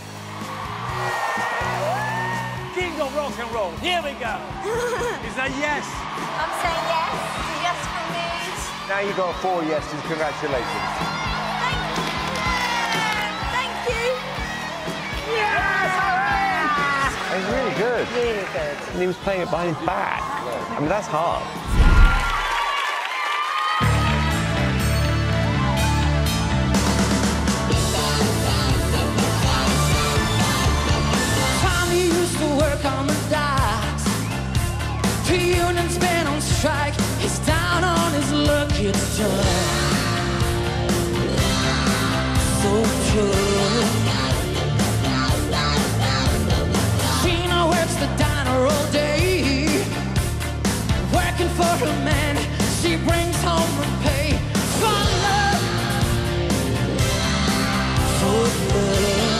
King of rock and roll, here we go. Is that yes? I'm saying yes. Yes from me. Now you got four yeses. Congratulations. Thank you. Yes! It was really good. Really good. And he was playing it behind his back. I mean, that's hard. Union's been on strike. He's down on his luck. It's just so true. Sheena works the diner all day, working for her man. She brings home her pay for love, for love.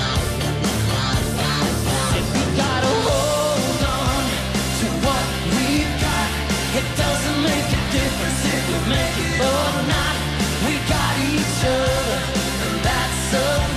It doesn't make a difference if we make it or not. We got each other, and that's a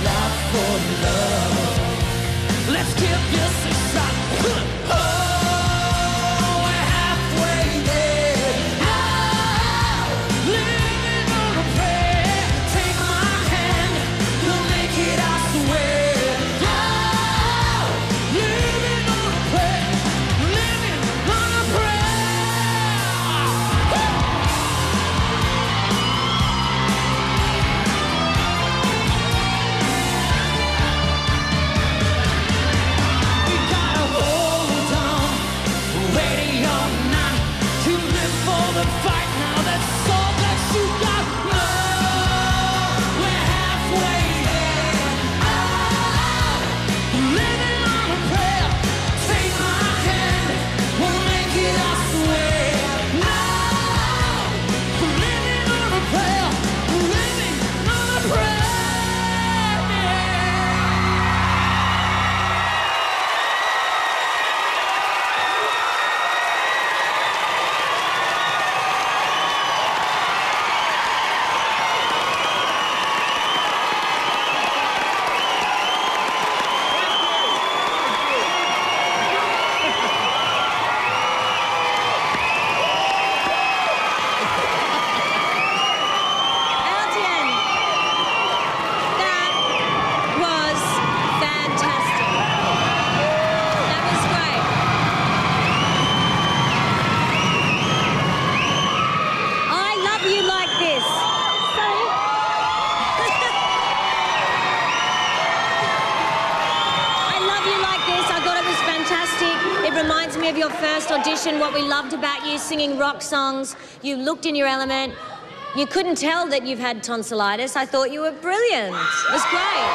me of your first audition, what we loved about you singing rock songs. You looked in your element. You couldn't tell that you've had tonsillitis. I thought you were brilliant. It was great.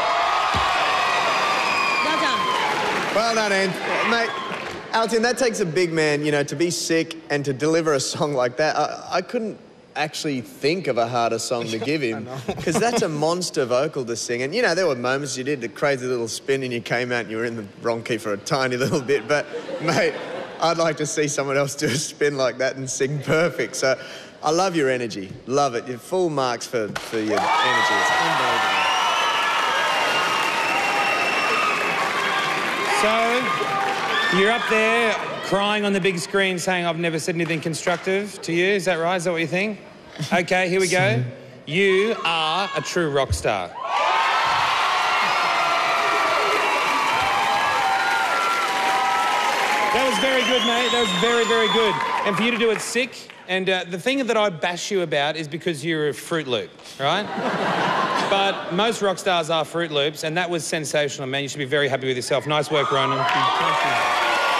Well done. Well done, Anne. Mate, Alton, that takes a big man, you know, to be sick and to deliver a song like that. I, I couldn't actually think of a harder song to give him, because that's a monster vocal to sing. And, you know, there were moments you did the crazy little spin and you came out and you were in the wrong key for a tiny little bit. But, mate, I'd like to see someone else do a spin like that and sing perfect. So I love your energy. Love it. You're full marks for, for your energy. It's unbelievable. So, you're up there crying on the big screen saying, I've never said anything constructive to you. Is that right? Is that what you think? OK, here we go. You are a true rock star. That was very good, mate. That was very, very good. And for you to do it sick, and uh, the thing that I bash you about is because you're a Fruit Loop, right? But most rock stars are Fruit Loops, and that was sensational, man. You should be very happy with yourself. Nice work, Ronan. Thank you.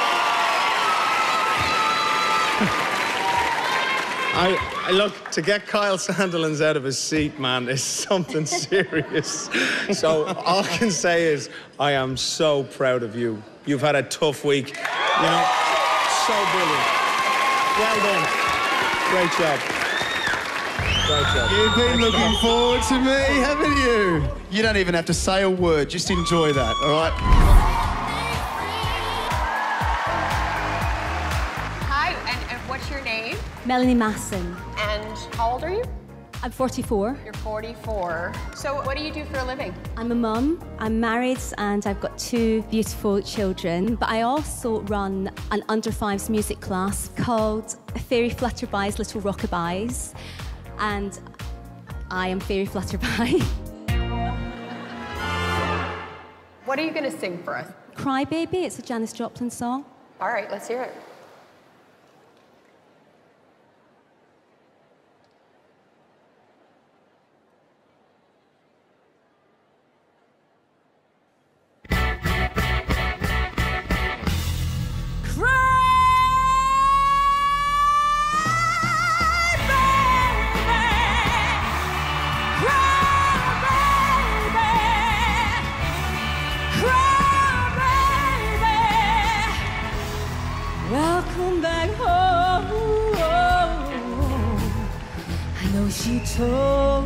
I, I look, to get Kyle Sandilands out of his seat, man, is something serious. So all I can say is I am so proud of you. You've had a tough week. You know, so brilliant. Well done. Great job. Great job. You've been Great looking job. forward to me, haven't you? You don't even have to say a word. Just enjoy that, all right? Hi, and, and what's your name? Melanie Masson. And how old are you? I'm forty-four. You're forty-four. So what do you do for a living? I'm a mum. I'm married and I've got two beautiful children. But I also run an under fives music class called Fairy Flutterby's Little Rockabys. And I am Fairy Flutterby. What are you going to sing for us? Cry Baby, it's a Janis Joplin song. All right, let's hear it. Welcome back home. I know she told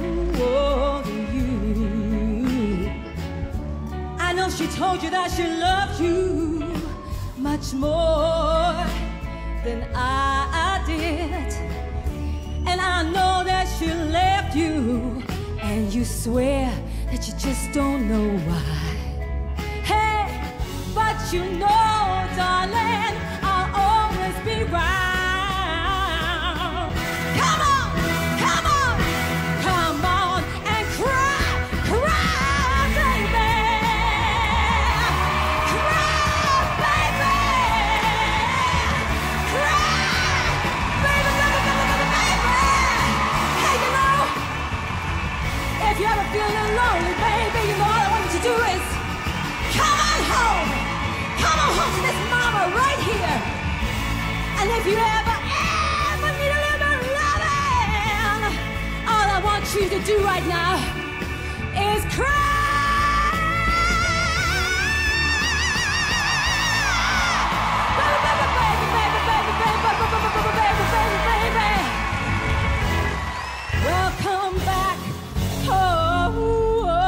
you. I know she told you that she loved you much more than I did. And I know that she left you, and you swear that you just don't know why. Hey, but you know, darling, I'll always be round. Come on, come on, come on and cry, cry, baby. Cry, baby. Cry, baby, baby, baby, baby, baby. Hey, you know, if you're ever feeling lonely, baby, you know all I want you to do is come on home. Come on home to this mama right here. And if you ever, ever need a little bit of loving, all I want you to do right now is cry. Baby, baby, baby, baby, baby, baby, baby, baby, baby, baby. Welcome back home.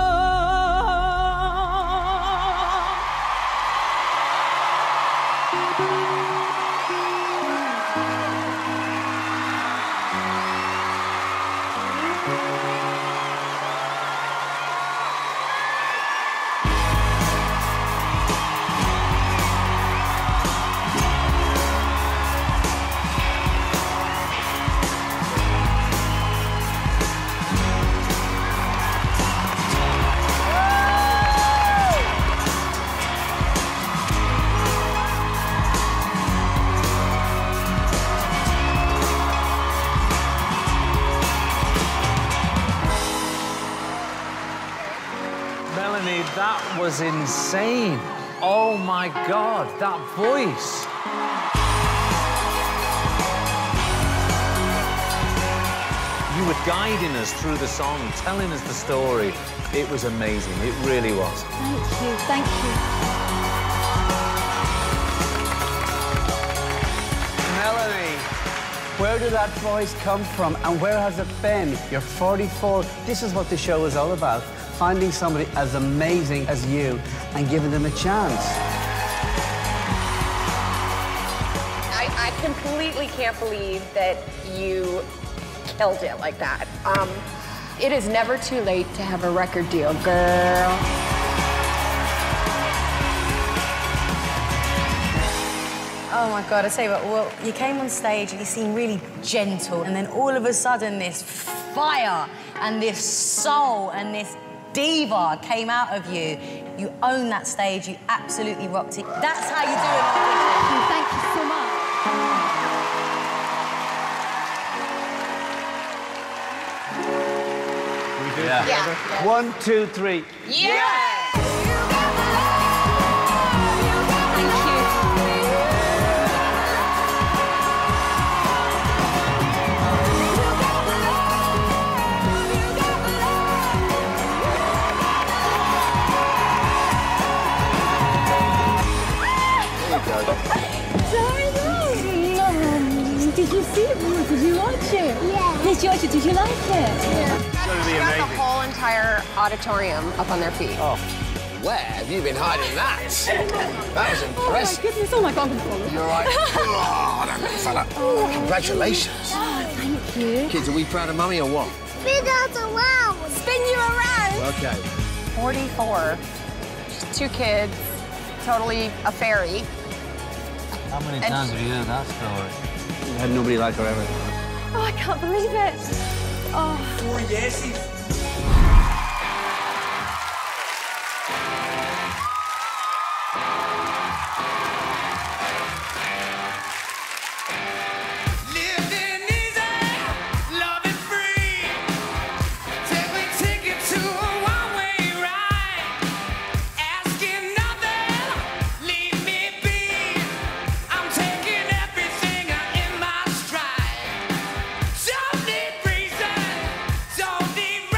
Melanie, that was insane. Oh my God, that voice. were guiding us through the song, telling us the story. It was amazing. It really was. Thank you. Thank you. Melanie, where did that voice come from and where has it been? You're forty-four. This is what the show is all about. Finding somebody as amazing as you and giving them a chance. I, I completely can't believe that you killed it like that. Um, it is never too late to have a record deal, girl. Oh my God, I tell you what, well, you came on stage and you seemed really gentle, and then all of a sudden this fire and this soul and this diva came out of you. You owned that stage, you absolutely rocked it. That's how you do it. Thank you so much. We do Yeah. it together? Yeah. One, two, three. Yeah! Did you see it? Did you watch it? Yeah. Did you watch it? Did you like it? Yeah. It's gonna be amazing. Got the whole entire auditorium up on their feet. Oh. Where have you been hiding that? That was impressive. Oh my goodness, oh my God. You're right. Oh, that little fella. Oh. Congratulations. Oh, thank you. Kids, are we proud of Mummy or what? Spin us around. Spin you around. Okay. forty-four. Just two kids. Totally a fairy. How many And- times have you heard that story? We had nobody like her ever. Oh, I can't believe it. Oh. Four yeses. Don't need reason, don't need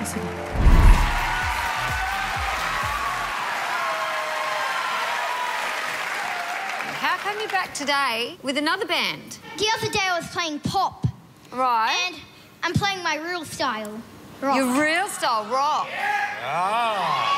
How come you're back today with another band? The other day I was playing pop. Right. And I'm playing my real style. Rock. Your real style, rock. Ah.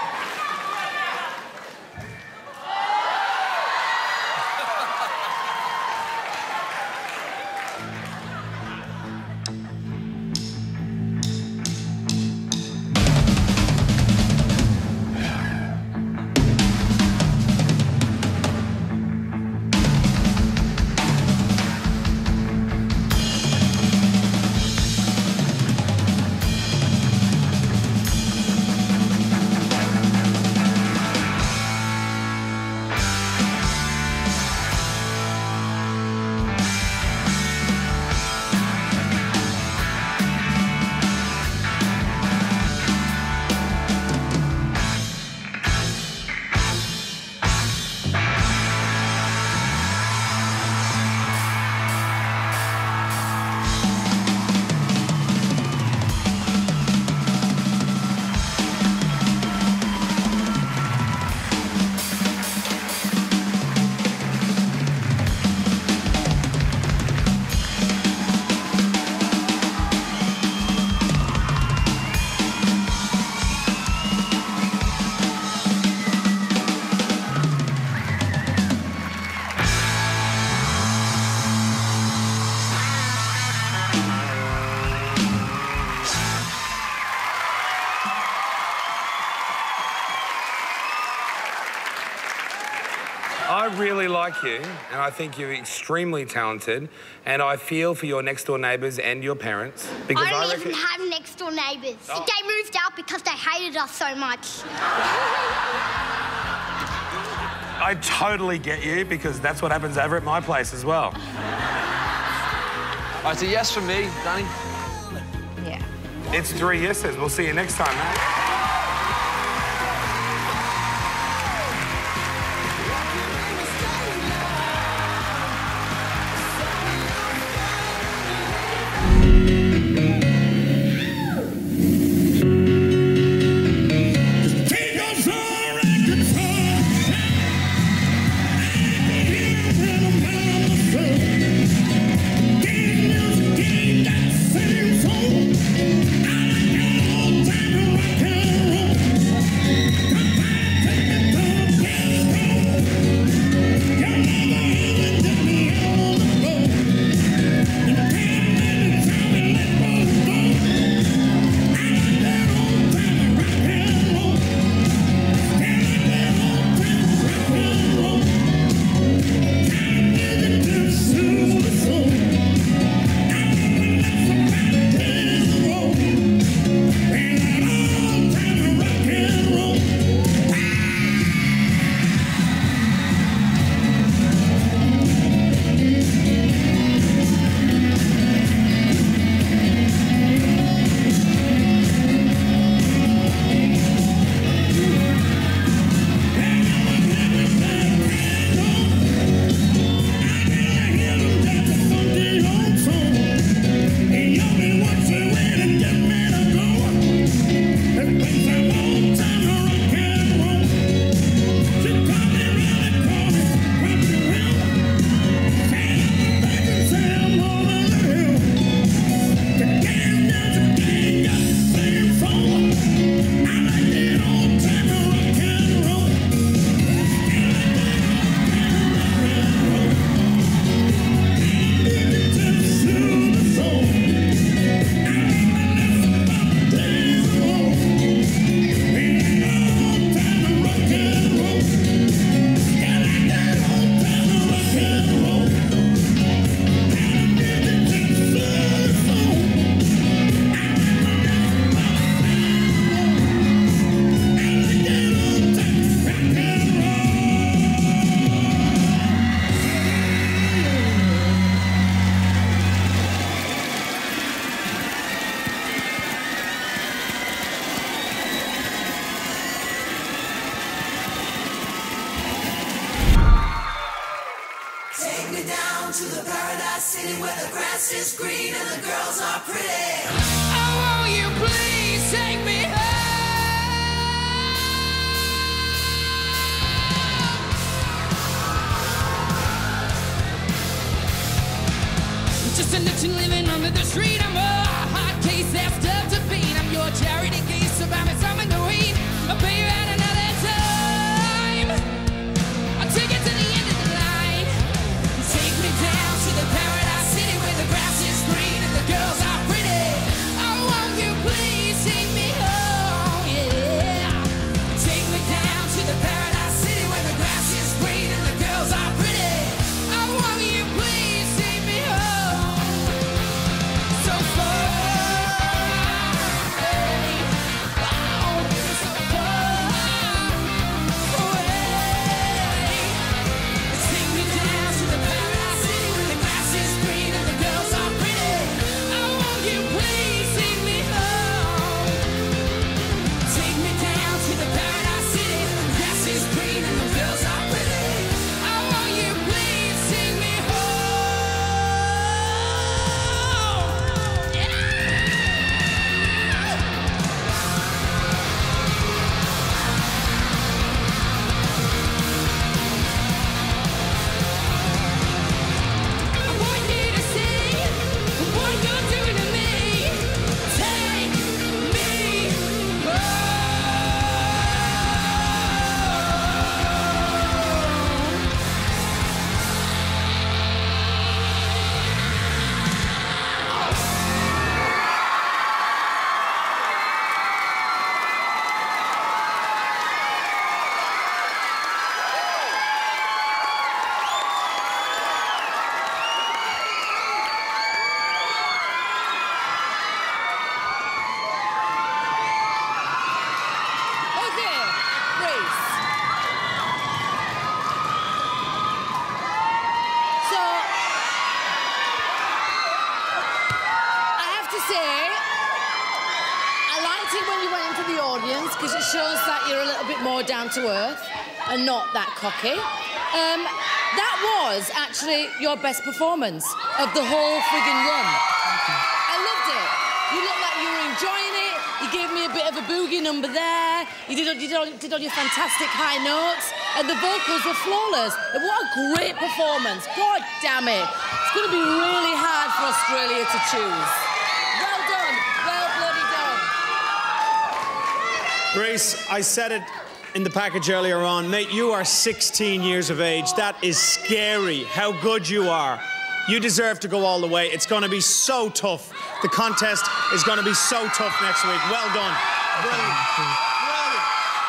I really like you, and I think you're extremely talented, and I feel for your next-door neighbours and your parents. Because I don't I even reckon... have next-door neighbours. Oh. They moved out because they hated us so much. I totally get you, because that's what happens over at my place as well. All right, it's a yes from me, Danny. Yeah. It's three yeses. We'll see you next time, mate. to the paradise city where the grass is green and the girls are pretty. Oh, won't you please say, I liked it when you went into the audience because it shows that you're a little bit more down to earth and not that cocky. Um, that was actually your best performance of the whole friggin' run. I loved it. You looked like you were enjoying it. You gave me a bit of a boogie number there. You did, you did, all, did all your fantastic high notes. And the vocals were flawless. What a great performance. God damn it. It's going to be really hard for Australia to choose. Well done. Well bloody done. Grace, I said it in the package earlier on. Mate, you are sixteen years of age. That is scary, how good you are. You deserve to go all the way. It's going to be so tough. The contest is going to be so tough next week. Well done. Brilliant. Brilliant.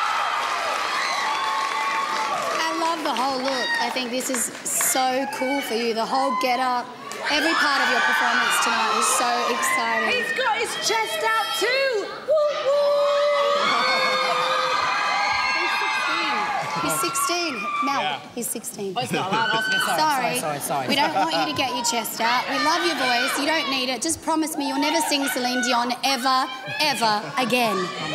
I love the whole look. I think this is so cool for you. The whole get-up, every part of your performance tonight was so exciting. He's got his chest out too. Woo woo. He's sixteen. Mel, Yeah. he's sixteen. Oh, it's not allowed. Oh, sorry, sorry, sorry, sorry, sorry. We don't want you to get your chest out. We love your voice. You don't need it. Just promise me you'll never sing Celine Dion ever, ever again.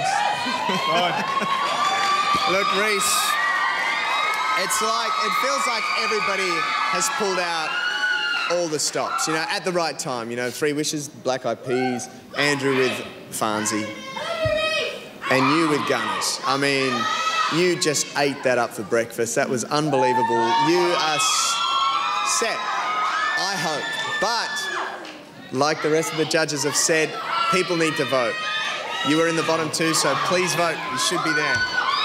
Look, Reese, it's like, it feels like everybody has pulled out all the stops, you know, at the right time. You know, Three Wishes, Black Eyed Peas, Andrew with Farnsey, and you with Gunners. I mean, you just ate that up for breakfast. That was unbelievable. You are s set, I hope. But, like the rest of the judges have said, people need to vote. You were in the bottom two, so please vote. You should be there.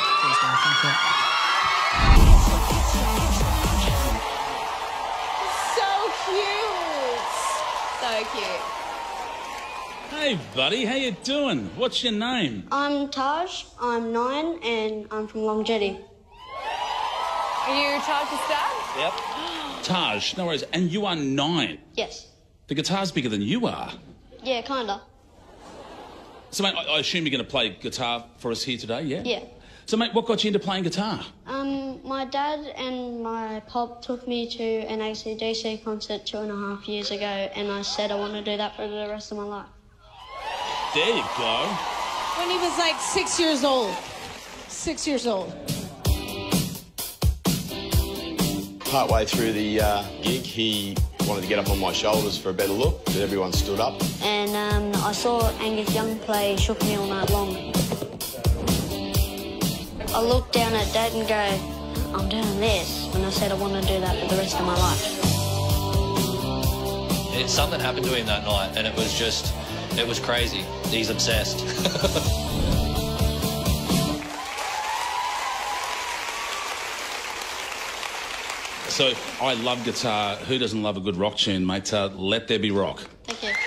So cute. So cute. Hey, buddy, how you doing? What's your name? I'm Taj, I'm nine, and I'm from Long Jetty. Are you Taj's dad? Yep. Taj, no worries. And you are nine. Yes. The guitar's bigger than you are. Yeah, kinda. So, mate, I, I assume you're going to play guitar for us here today, yeah? Yeah. So, mate, what got you into playing guitar? Um, my dad and my pop took me to an A C D C concert two and a half years ago, and I said I want to do that for the rest of my life. There you go. When he was like six years old. Six years old. Partway through the uh, gig, he wanted to get up on my shoulders for a better look, but everyone stood up. And um, I saw Angus Young play Shook Me All Night Long. I looked down at Dad and go, I'm doing this, and I said I want to do that for the rest of my life. It, something happened to him that night, and it was just, it was crazy. He's obsessed. So, I love guitar. Who doesn't love a good rock tune, mate? Uh, Let There Be Rock. Thank you.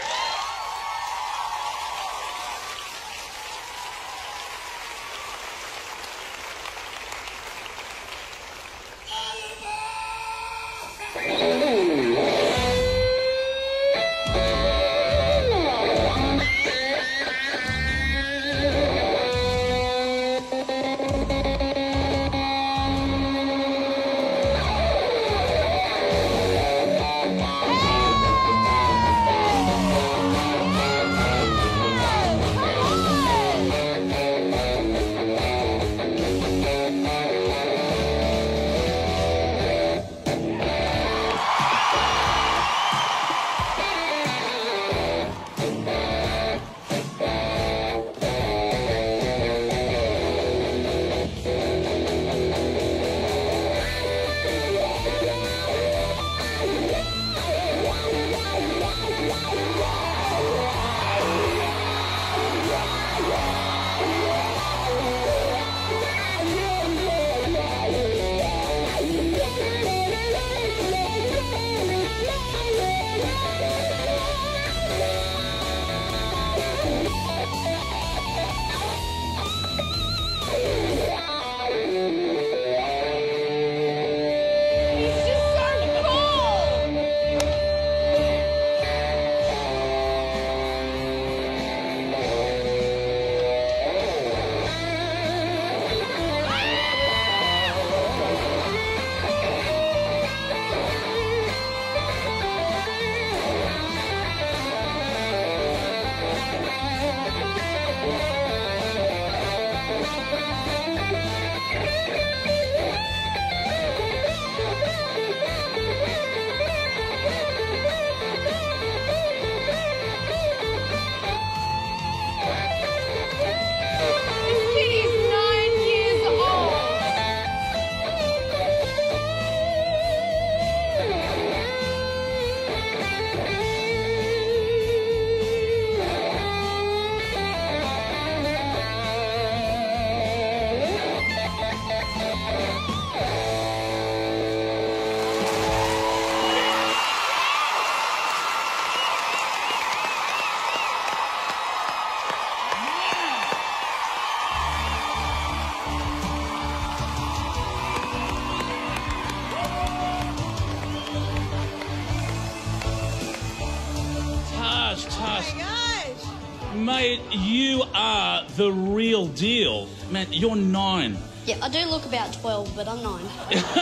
Tush, Tush. Mate, you are the real deal. Man, you're nine. Yeah, I do look about twelve, but I'm nine.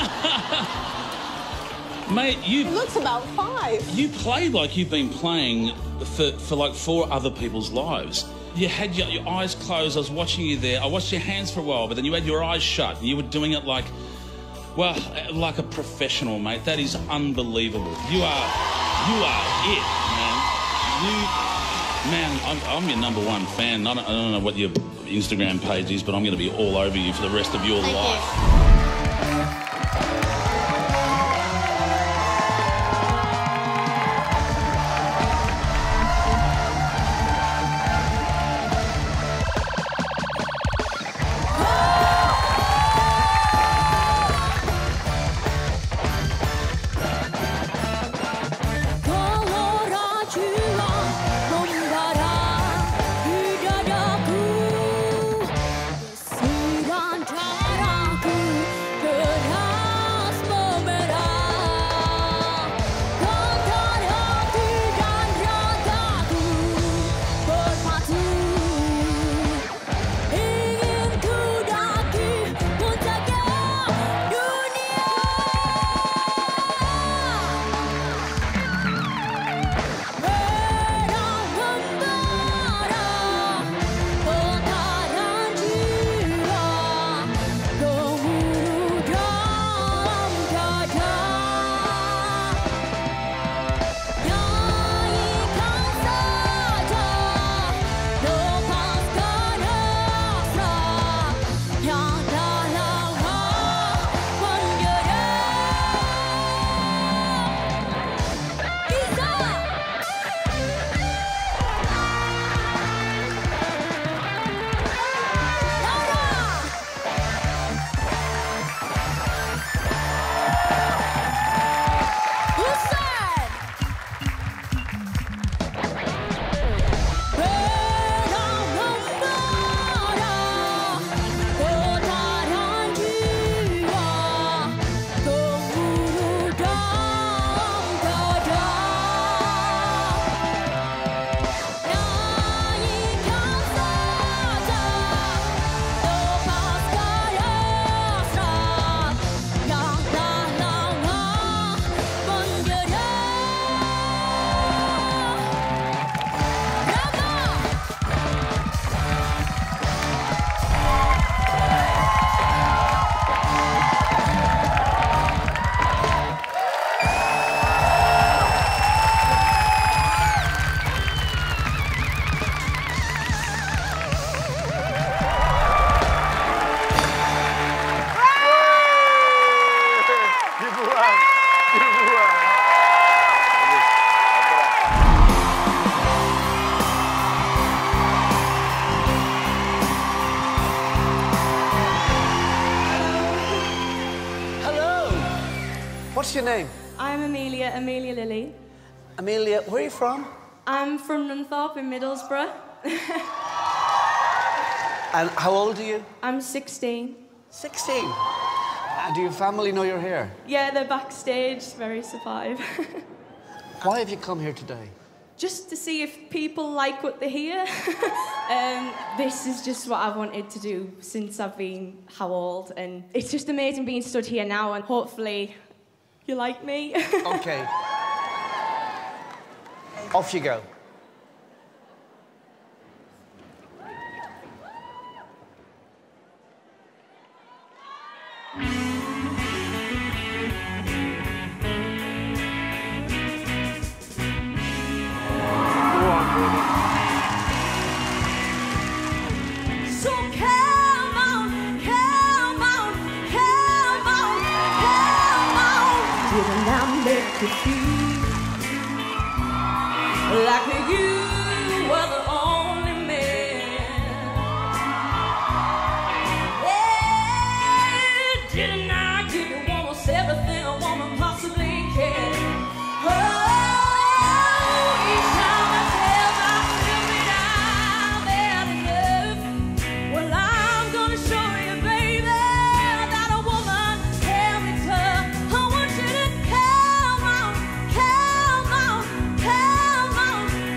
Mate, you... He looks about five. You played like you've been playing for, for like four other people's lives. You had your, your eyes closed. I was watching you there. I watched your hands for a while, but then you had your eyes shut. And you were doing it like, well, like a professional, mate. That is unbelievable. You are, you are it, man. You, man, I'm, I'm your number one fan. I don't, I don't know what your Instagram page is, but I'm going to be all over you for the rest of your Thank life. You. What's your name? I'm Amelia, Amelia Lilly. Amelia, where are you from? I'm from Nunthorpe in Middlesbrough. And how old are you? I'm sixteen. sixteen? And do your family know you're here? Yeah, they're backstage, very supportive. Why have you come here today? Just to see if people like what they hear. um, this is just what I've wanted to do since I've been how old, and it's just amazing being stood here now, and hopefully you like me. Okay. Off you go. So come on, come on, come on, come on. Didn't I make you feel like you were the only man? Yeah, didn't I give you almost everything a woman possibly can? Oh. Come on, come on, come on.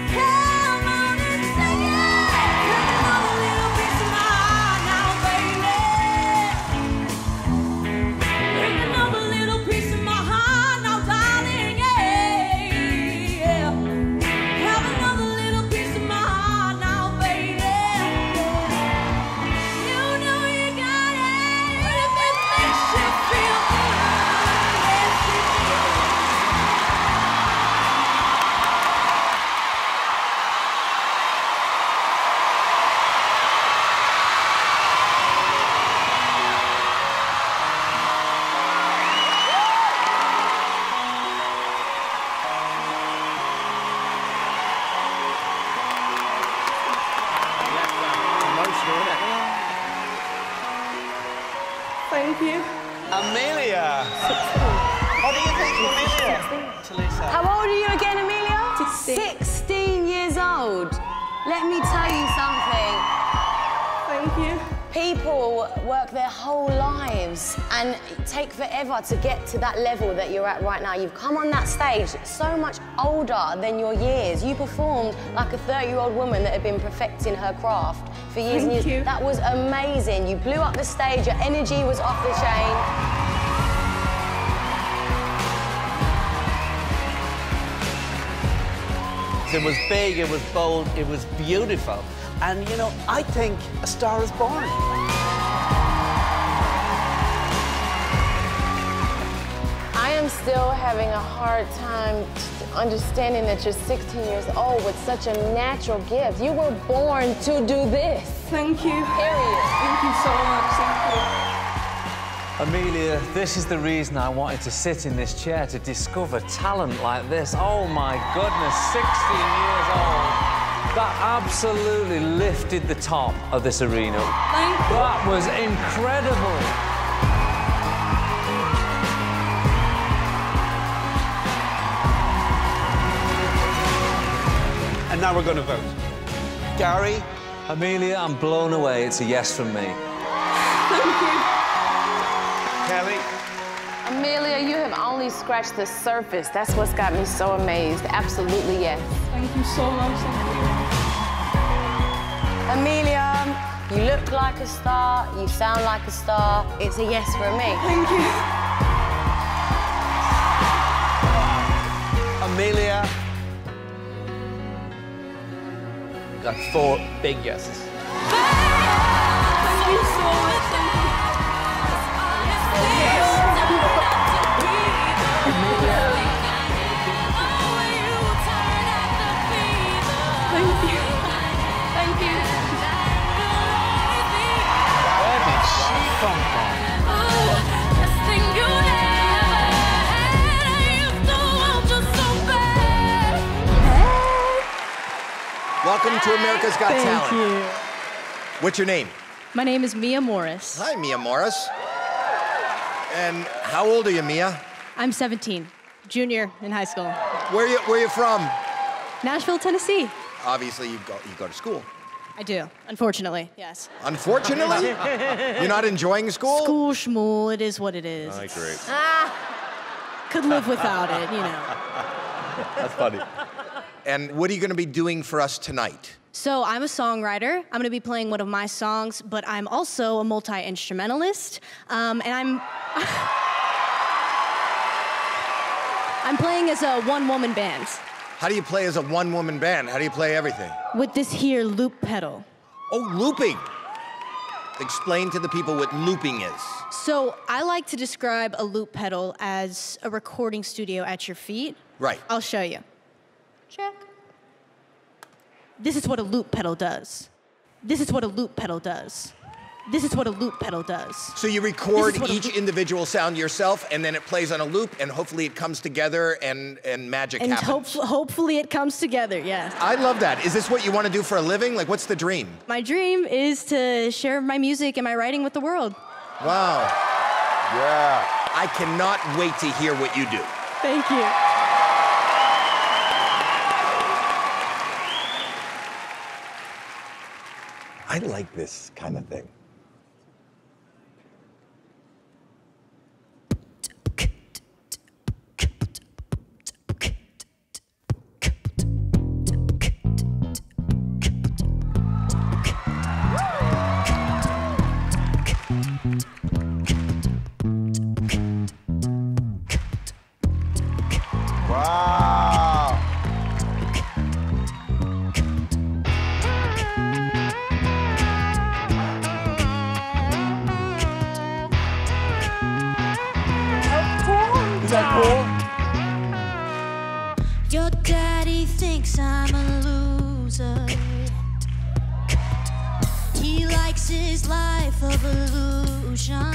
Thank you. Amelia. What do you think, Amelia? Talisa. How old are you again, Amelia? Sixteen. Sixteen years old. Let me tell you something. Thank you. People work their whole lives and take forever to get to that level that you're at right now. You've come on that stage so much older than your years. You performed like a thirty-year-old woman that had been perfecting her craft for years and years. Thank you. That was amazing. You blew up the stage, your energy was off the chain. It was big, it was bold, it was beautiful. And, you know, I think a star is born. I am still having a hard time understanding that you're sixteen years old with such a natural gift. You were born to do this. Thank you. Period. Thank you so much. Thank you. Amelia, this is the reason I wanted to sit in this chair, to discover talent like this. Oh my goodness, sixteen years old. That absolutely lifted the top of this arena. Thank you. That was incredible. And now we're going to vote. Gary? Amelia, I'm blown away. It's a yes from me. Thank you. Kelly? Amelia, you have only scratched the surface. That's what's got me so amazed. Absolutely yes. Thank you so much. Thank you. Amelia, you look like a star, you sound like a star. It's a yes from me. Thank you. Amelia? Got four big yeses. Thank you so much. Thank you. Thank you. Where did she come from? Welcome to America's Got Thank Talent. you. What's your name? My name is Mia Morris. Hi, Mia Morris. And how old are you, Mia? I'm seventeen, junior in high school. Where you Where you from? Nashville, Tennessee. Obviously, you go you go to school. I do, unfortunately, yes. Unfortunately, you're not enjoying school. School schmool, it is what it is. I agree. Ah, could live without it, you know. That's funny. And what are you going to be doing for us tonight? So I'm a songwriter. I'm going to be playing one of my songs, but I'm also a multi-instrumentalist, um, and I'm I'm playing as a one-woman band. How do you play as a one-woman band? How do you play everything? With this here loop pedal. Oh, looping. Explain to the people what looping is. So I like to describe a loop pedal as a recording studio at your feet. Right. I'll show you. Check. This is what a loop pedal does. This is what a loop pedal does. This is what a loop pedal does. So you record each loop... individual sound yourself, and then it plays on a loop, and hopefully it comes together, and, and magic and happens. And hope, hopefully it comes together, yes. I love that. Is this what you want to do for a living? Like, what's the dream? My dream is to share my music and my writing with the world. Wow. Yeah. I cannot wait to hear what you do. Thank you. I like this kind of thing. Wow. Is that cool? Your daddy thinks I'm a loser. He likes his life of illusion.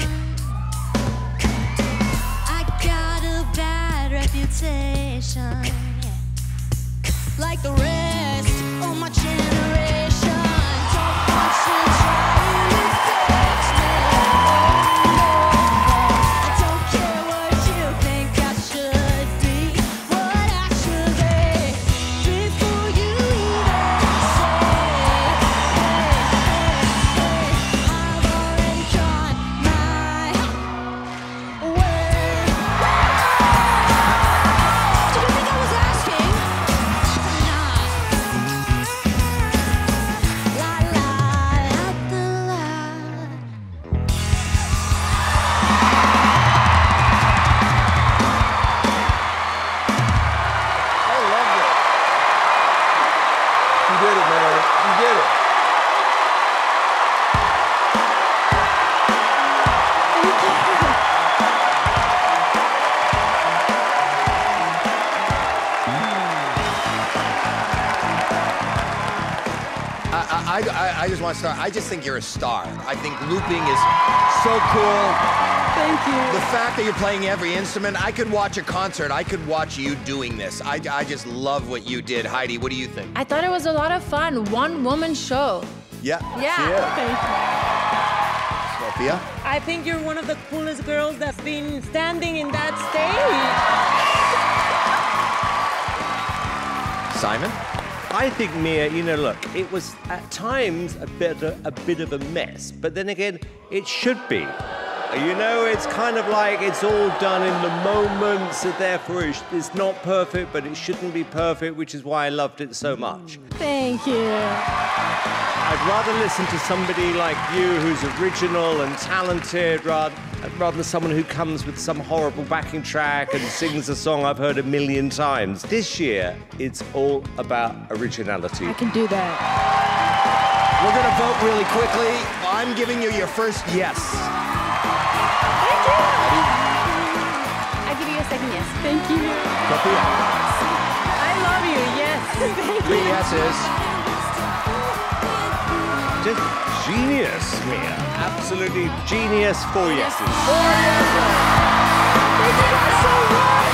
I got a bad reputation, like the rest of my generation. Don't want to try to fix me. Oh, no. man. You did it. I, I, I just want to start. I just think you're a star. I think looping is so cool. Thank you. The fact that you're playing every instrument, I could watch a concert. I could watch you doing this. I, I just love what you did. Heidi, what do you think? I thought it was a lot of fun. One woman show. Yeah. Yeah. Sophia? I think you're one of the coolest girls that's been standing in that stage. Simon? I think, Mia, you know, look, it was at times a bit, a, a bit of a mess, but then again, it should be. You know, it's kind of like it's all done in the moment, so therefore it's, it's not perfect, but it shouldn't be perfect, which is why I loved it so much. Thank you. I'd rather listen to somebody like you who's original and talented rather, rather than someone who comes with some horrible backing track and sings a song I've heard a million times. This year, it's all about originality. I can do that. We're gonna vote really quickly. I'm giving you your first yes. Thank you. I give you a second yes. Thank you. Sophia. I love you, yes. Thank Three you. yeses. Just genius, Mia. Absolutely genius. Four yeses. Four yeses. Thank you guys so much.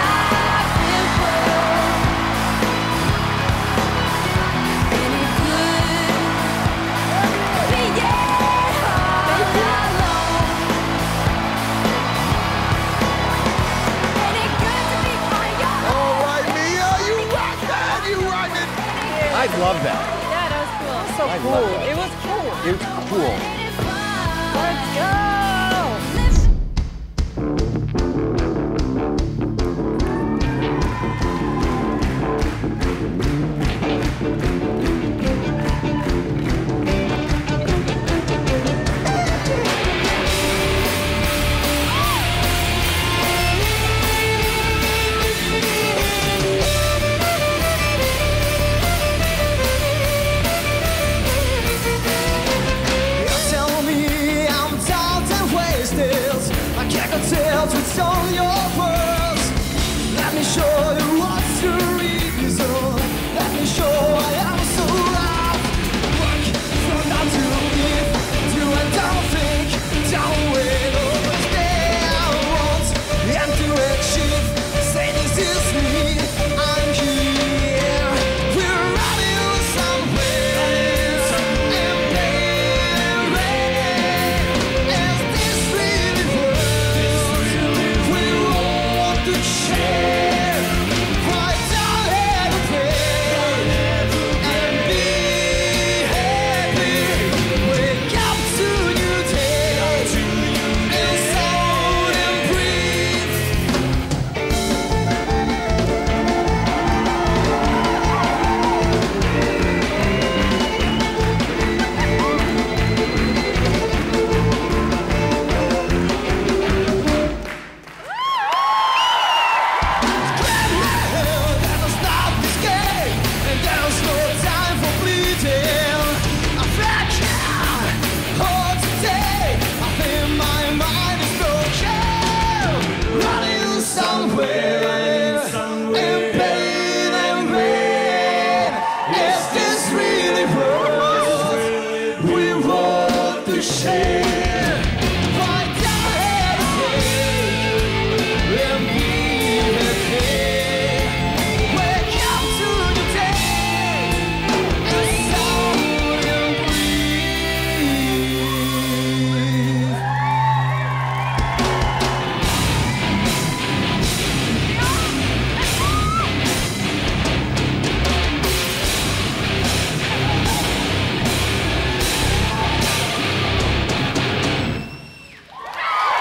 All right, Mia, you rock that. You rock it. I love that. Yeah, that was cool. I So love cool. that. It was cool. It was cool. Let's go. What's on your pearls? Let me show you what's the reason. Let me show I am so loud. Work from down to leave. Do and don't think. Don't wait over there. I want and to achieve. Say this is me. I'm here. We're running somewhere. And baby, is this really worth? We want to share. Why don't ever pray and be happy? Wake up to new day and sound and breathe. Never stop this game, and there's no time for bleeding. I'm back here, oh today. I think my mind is broken. Running somewhere, in pain and rain. Is this really worth? We want to share. Why don't ever pray and be happy? Wake up to the day and sound and breathe.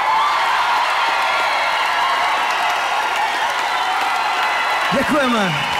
Děkujeme.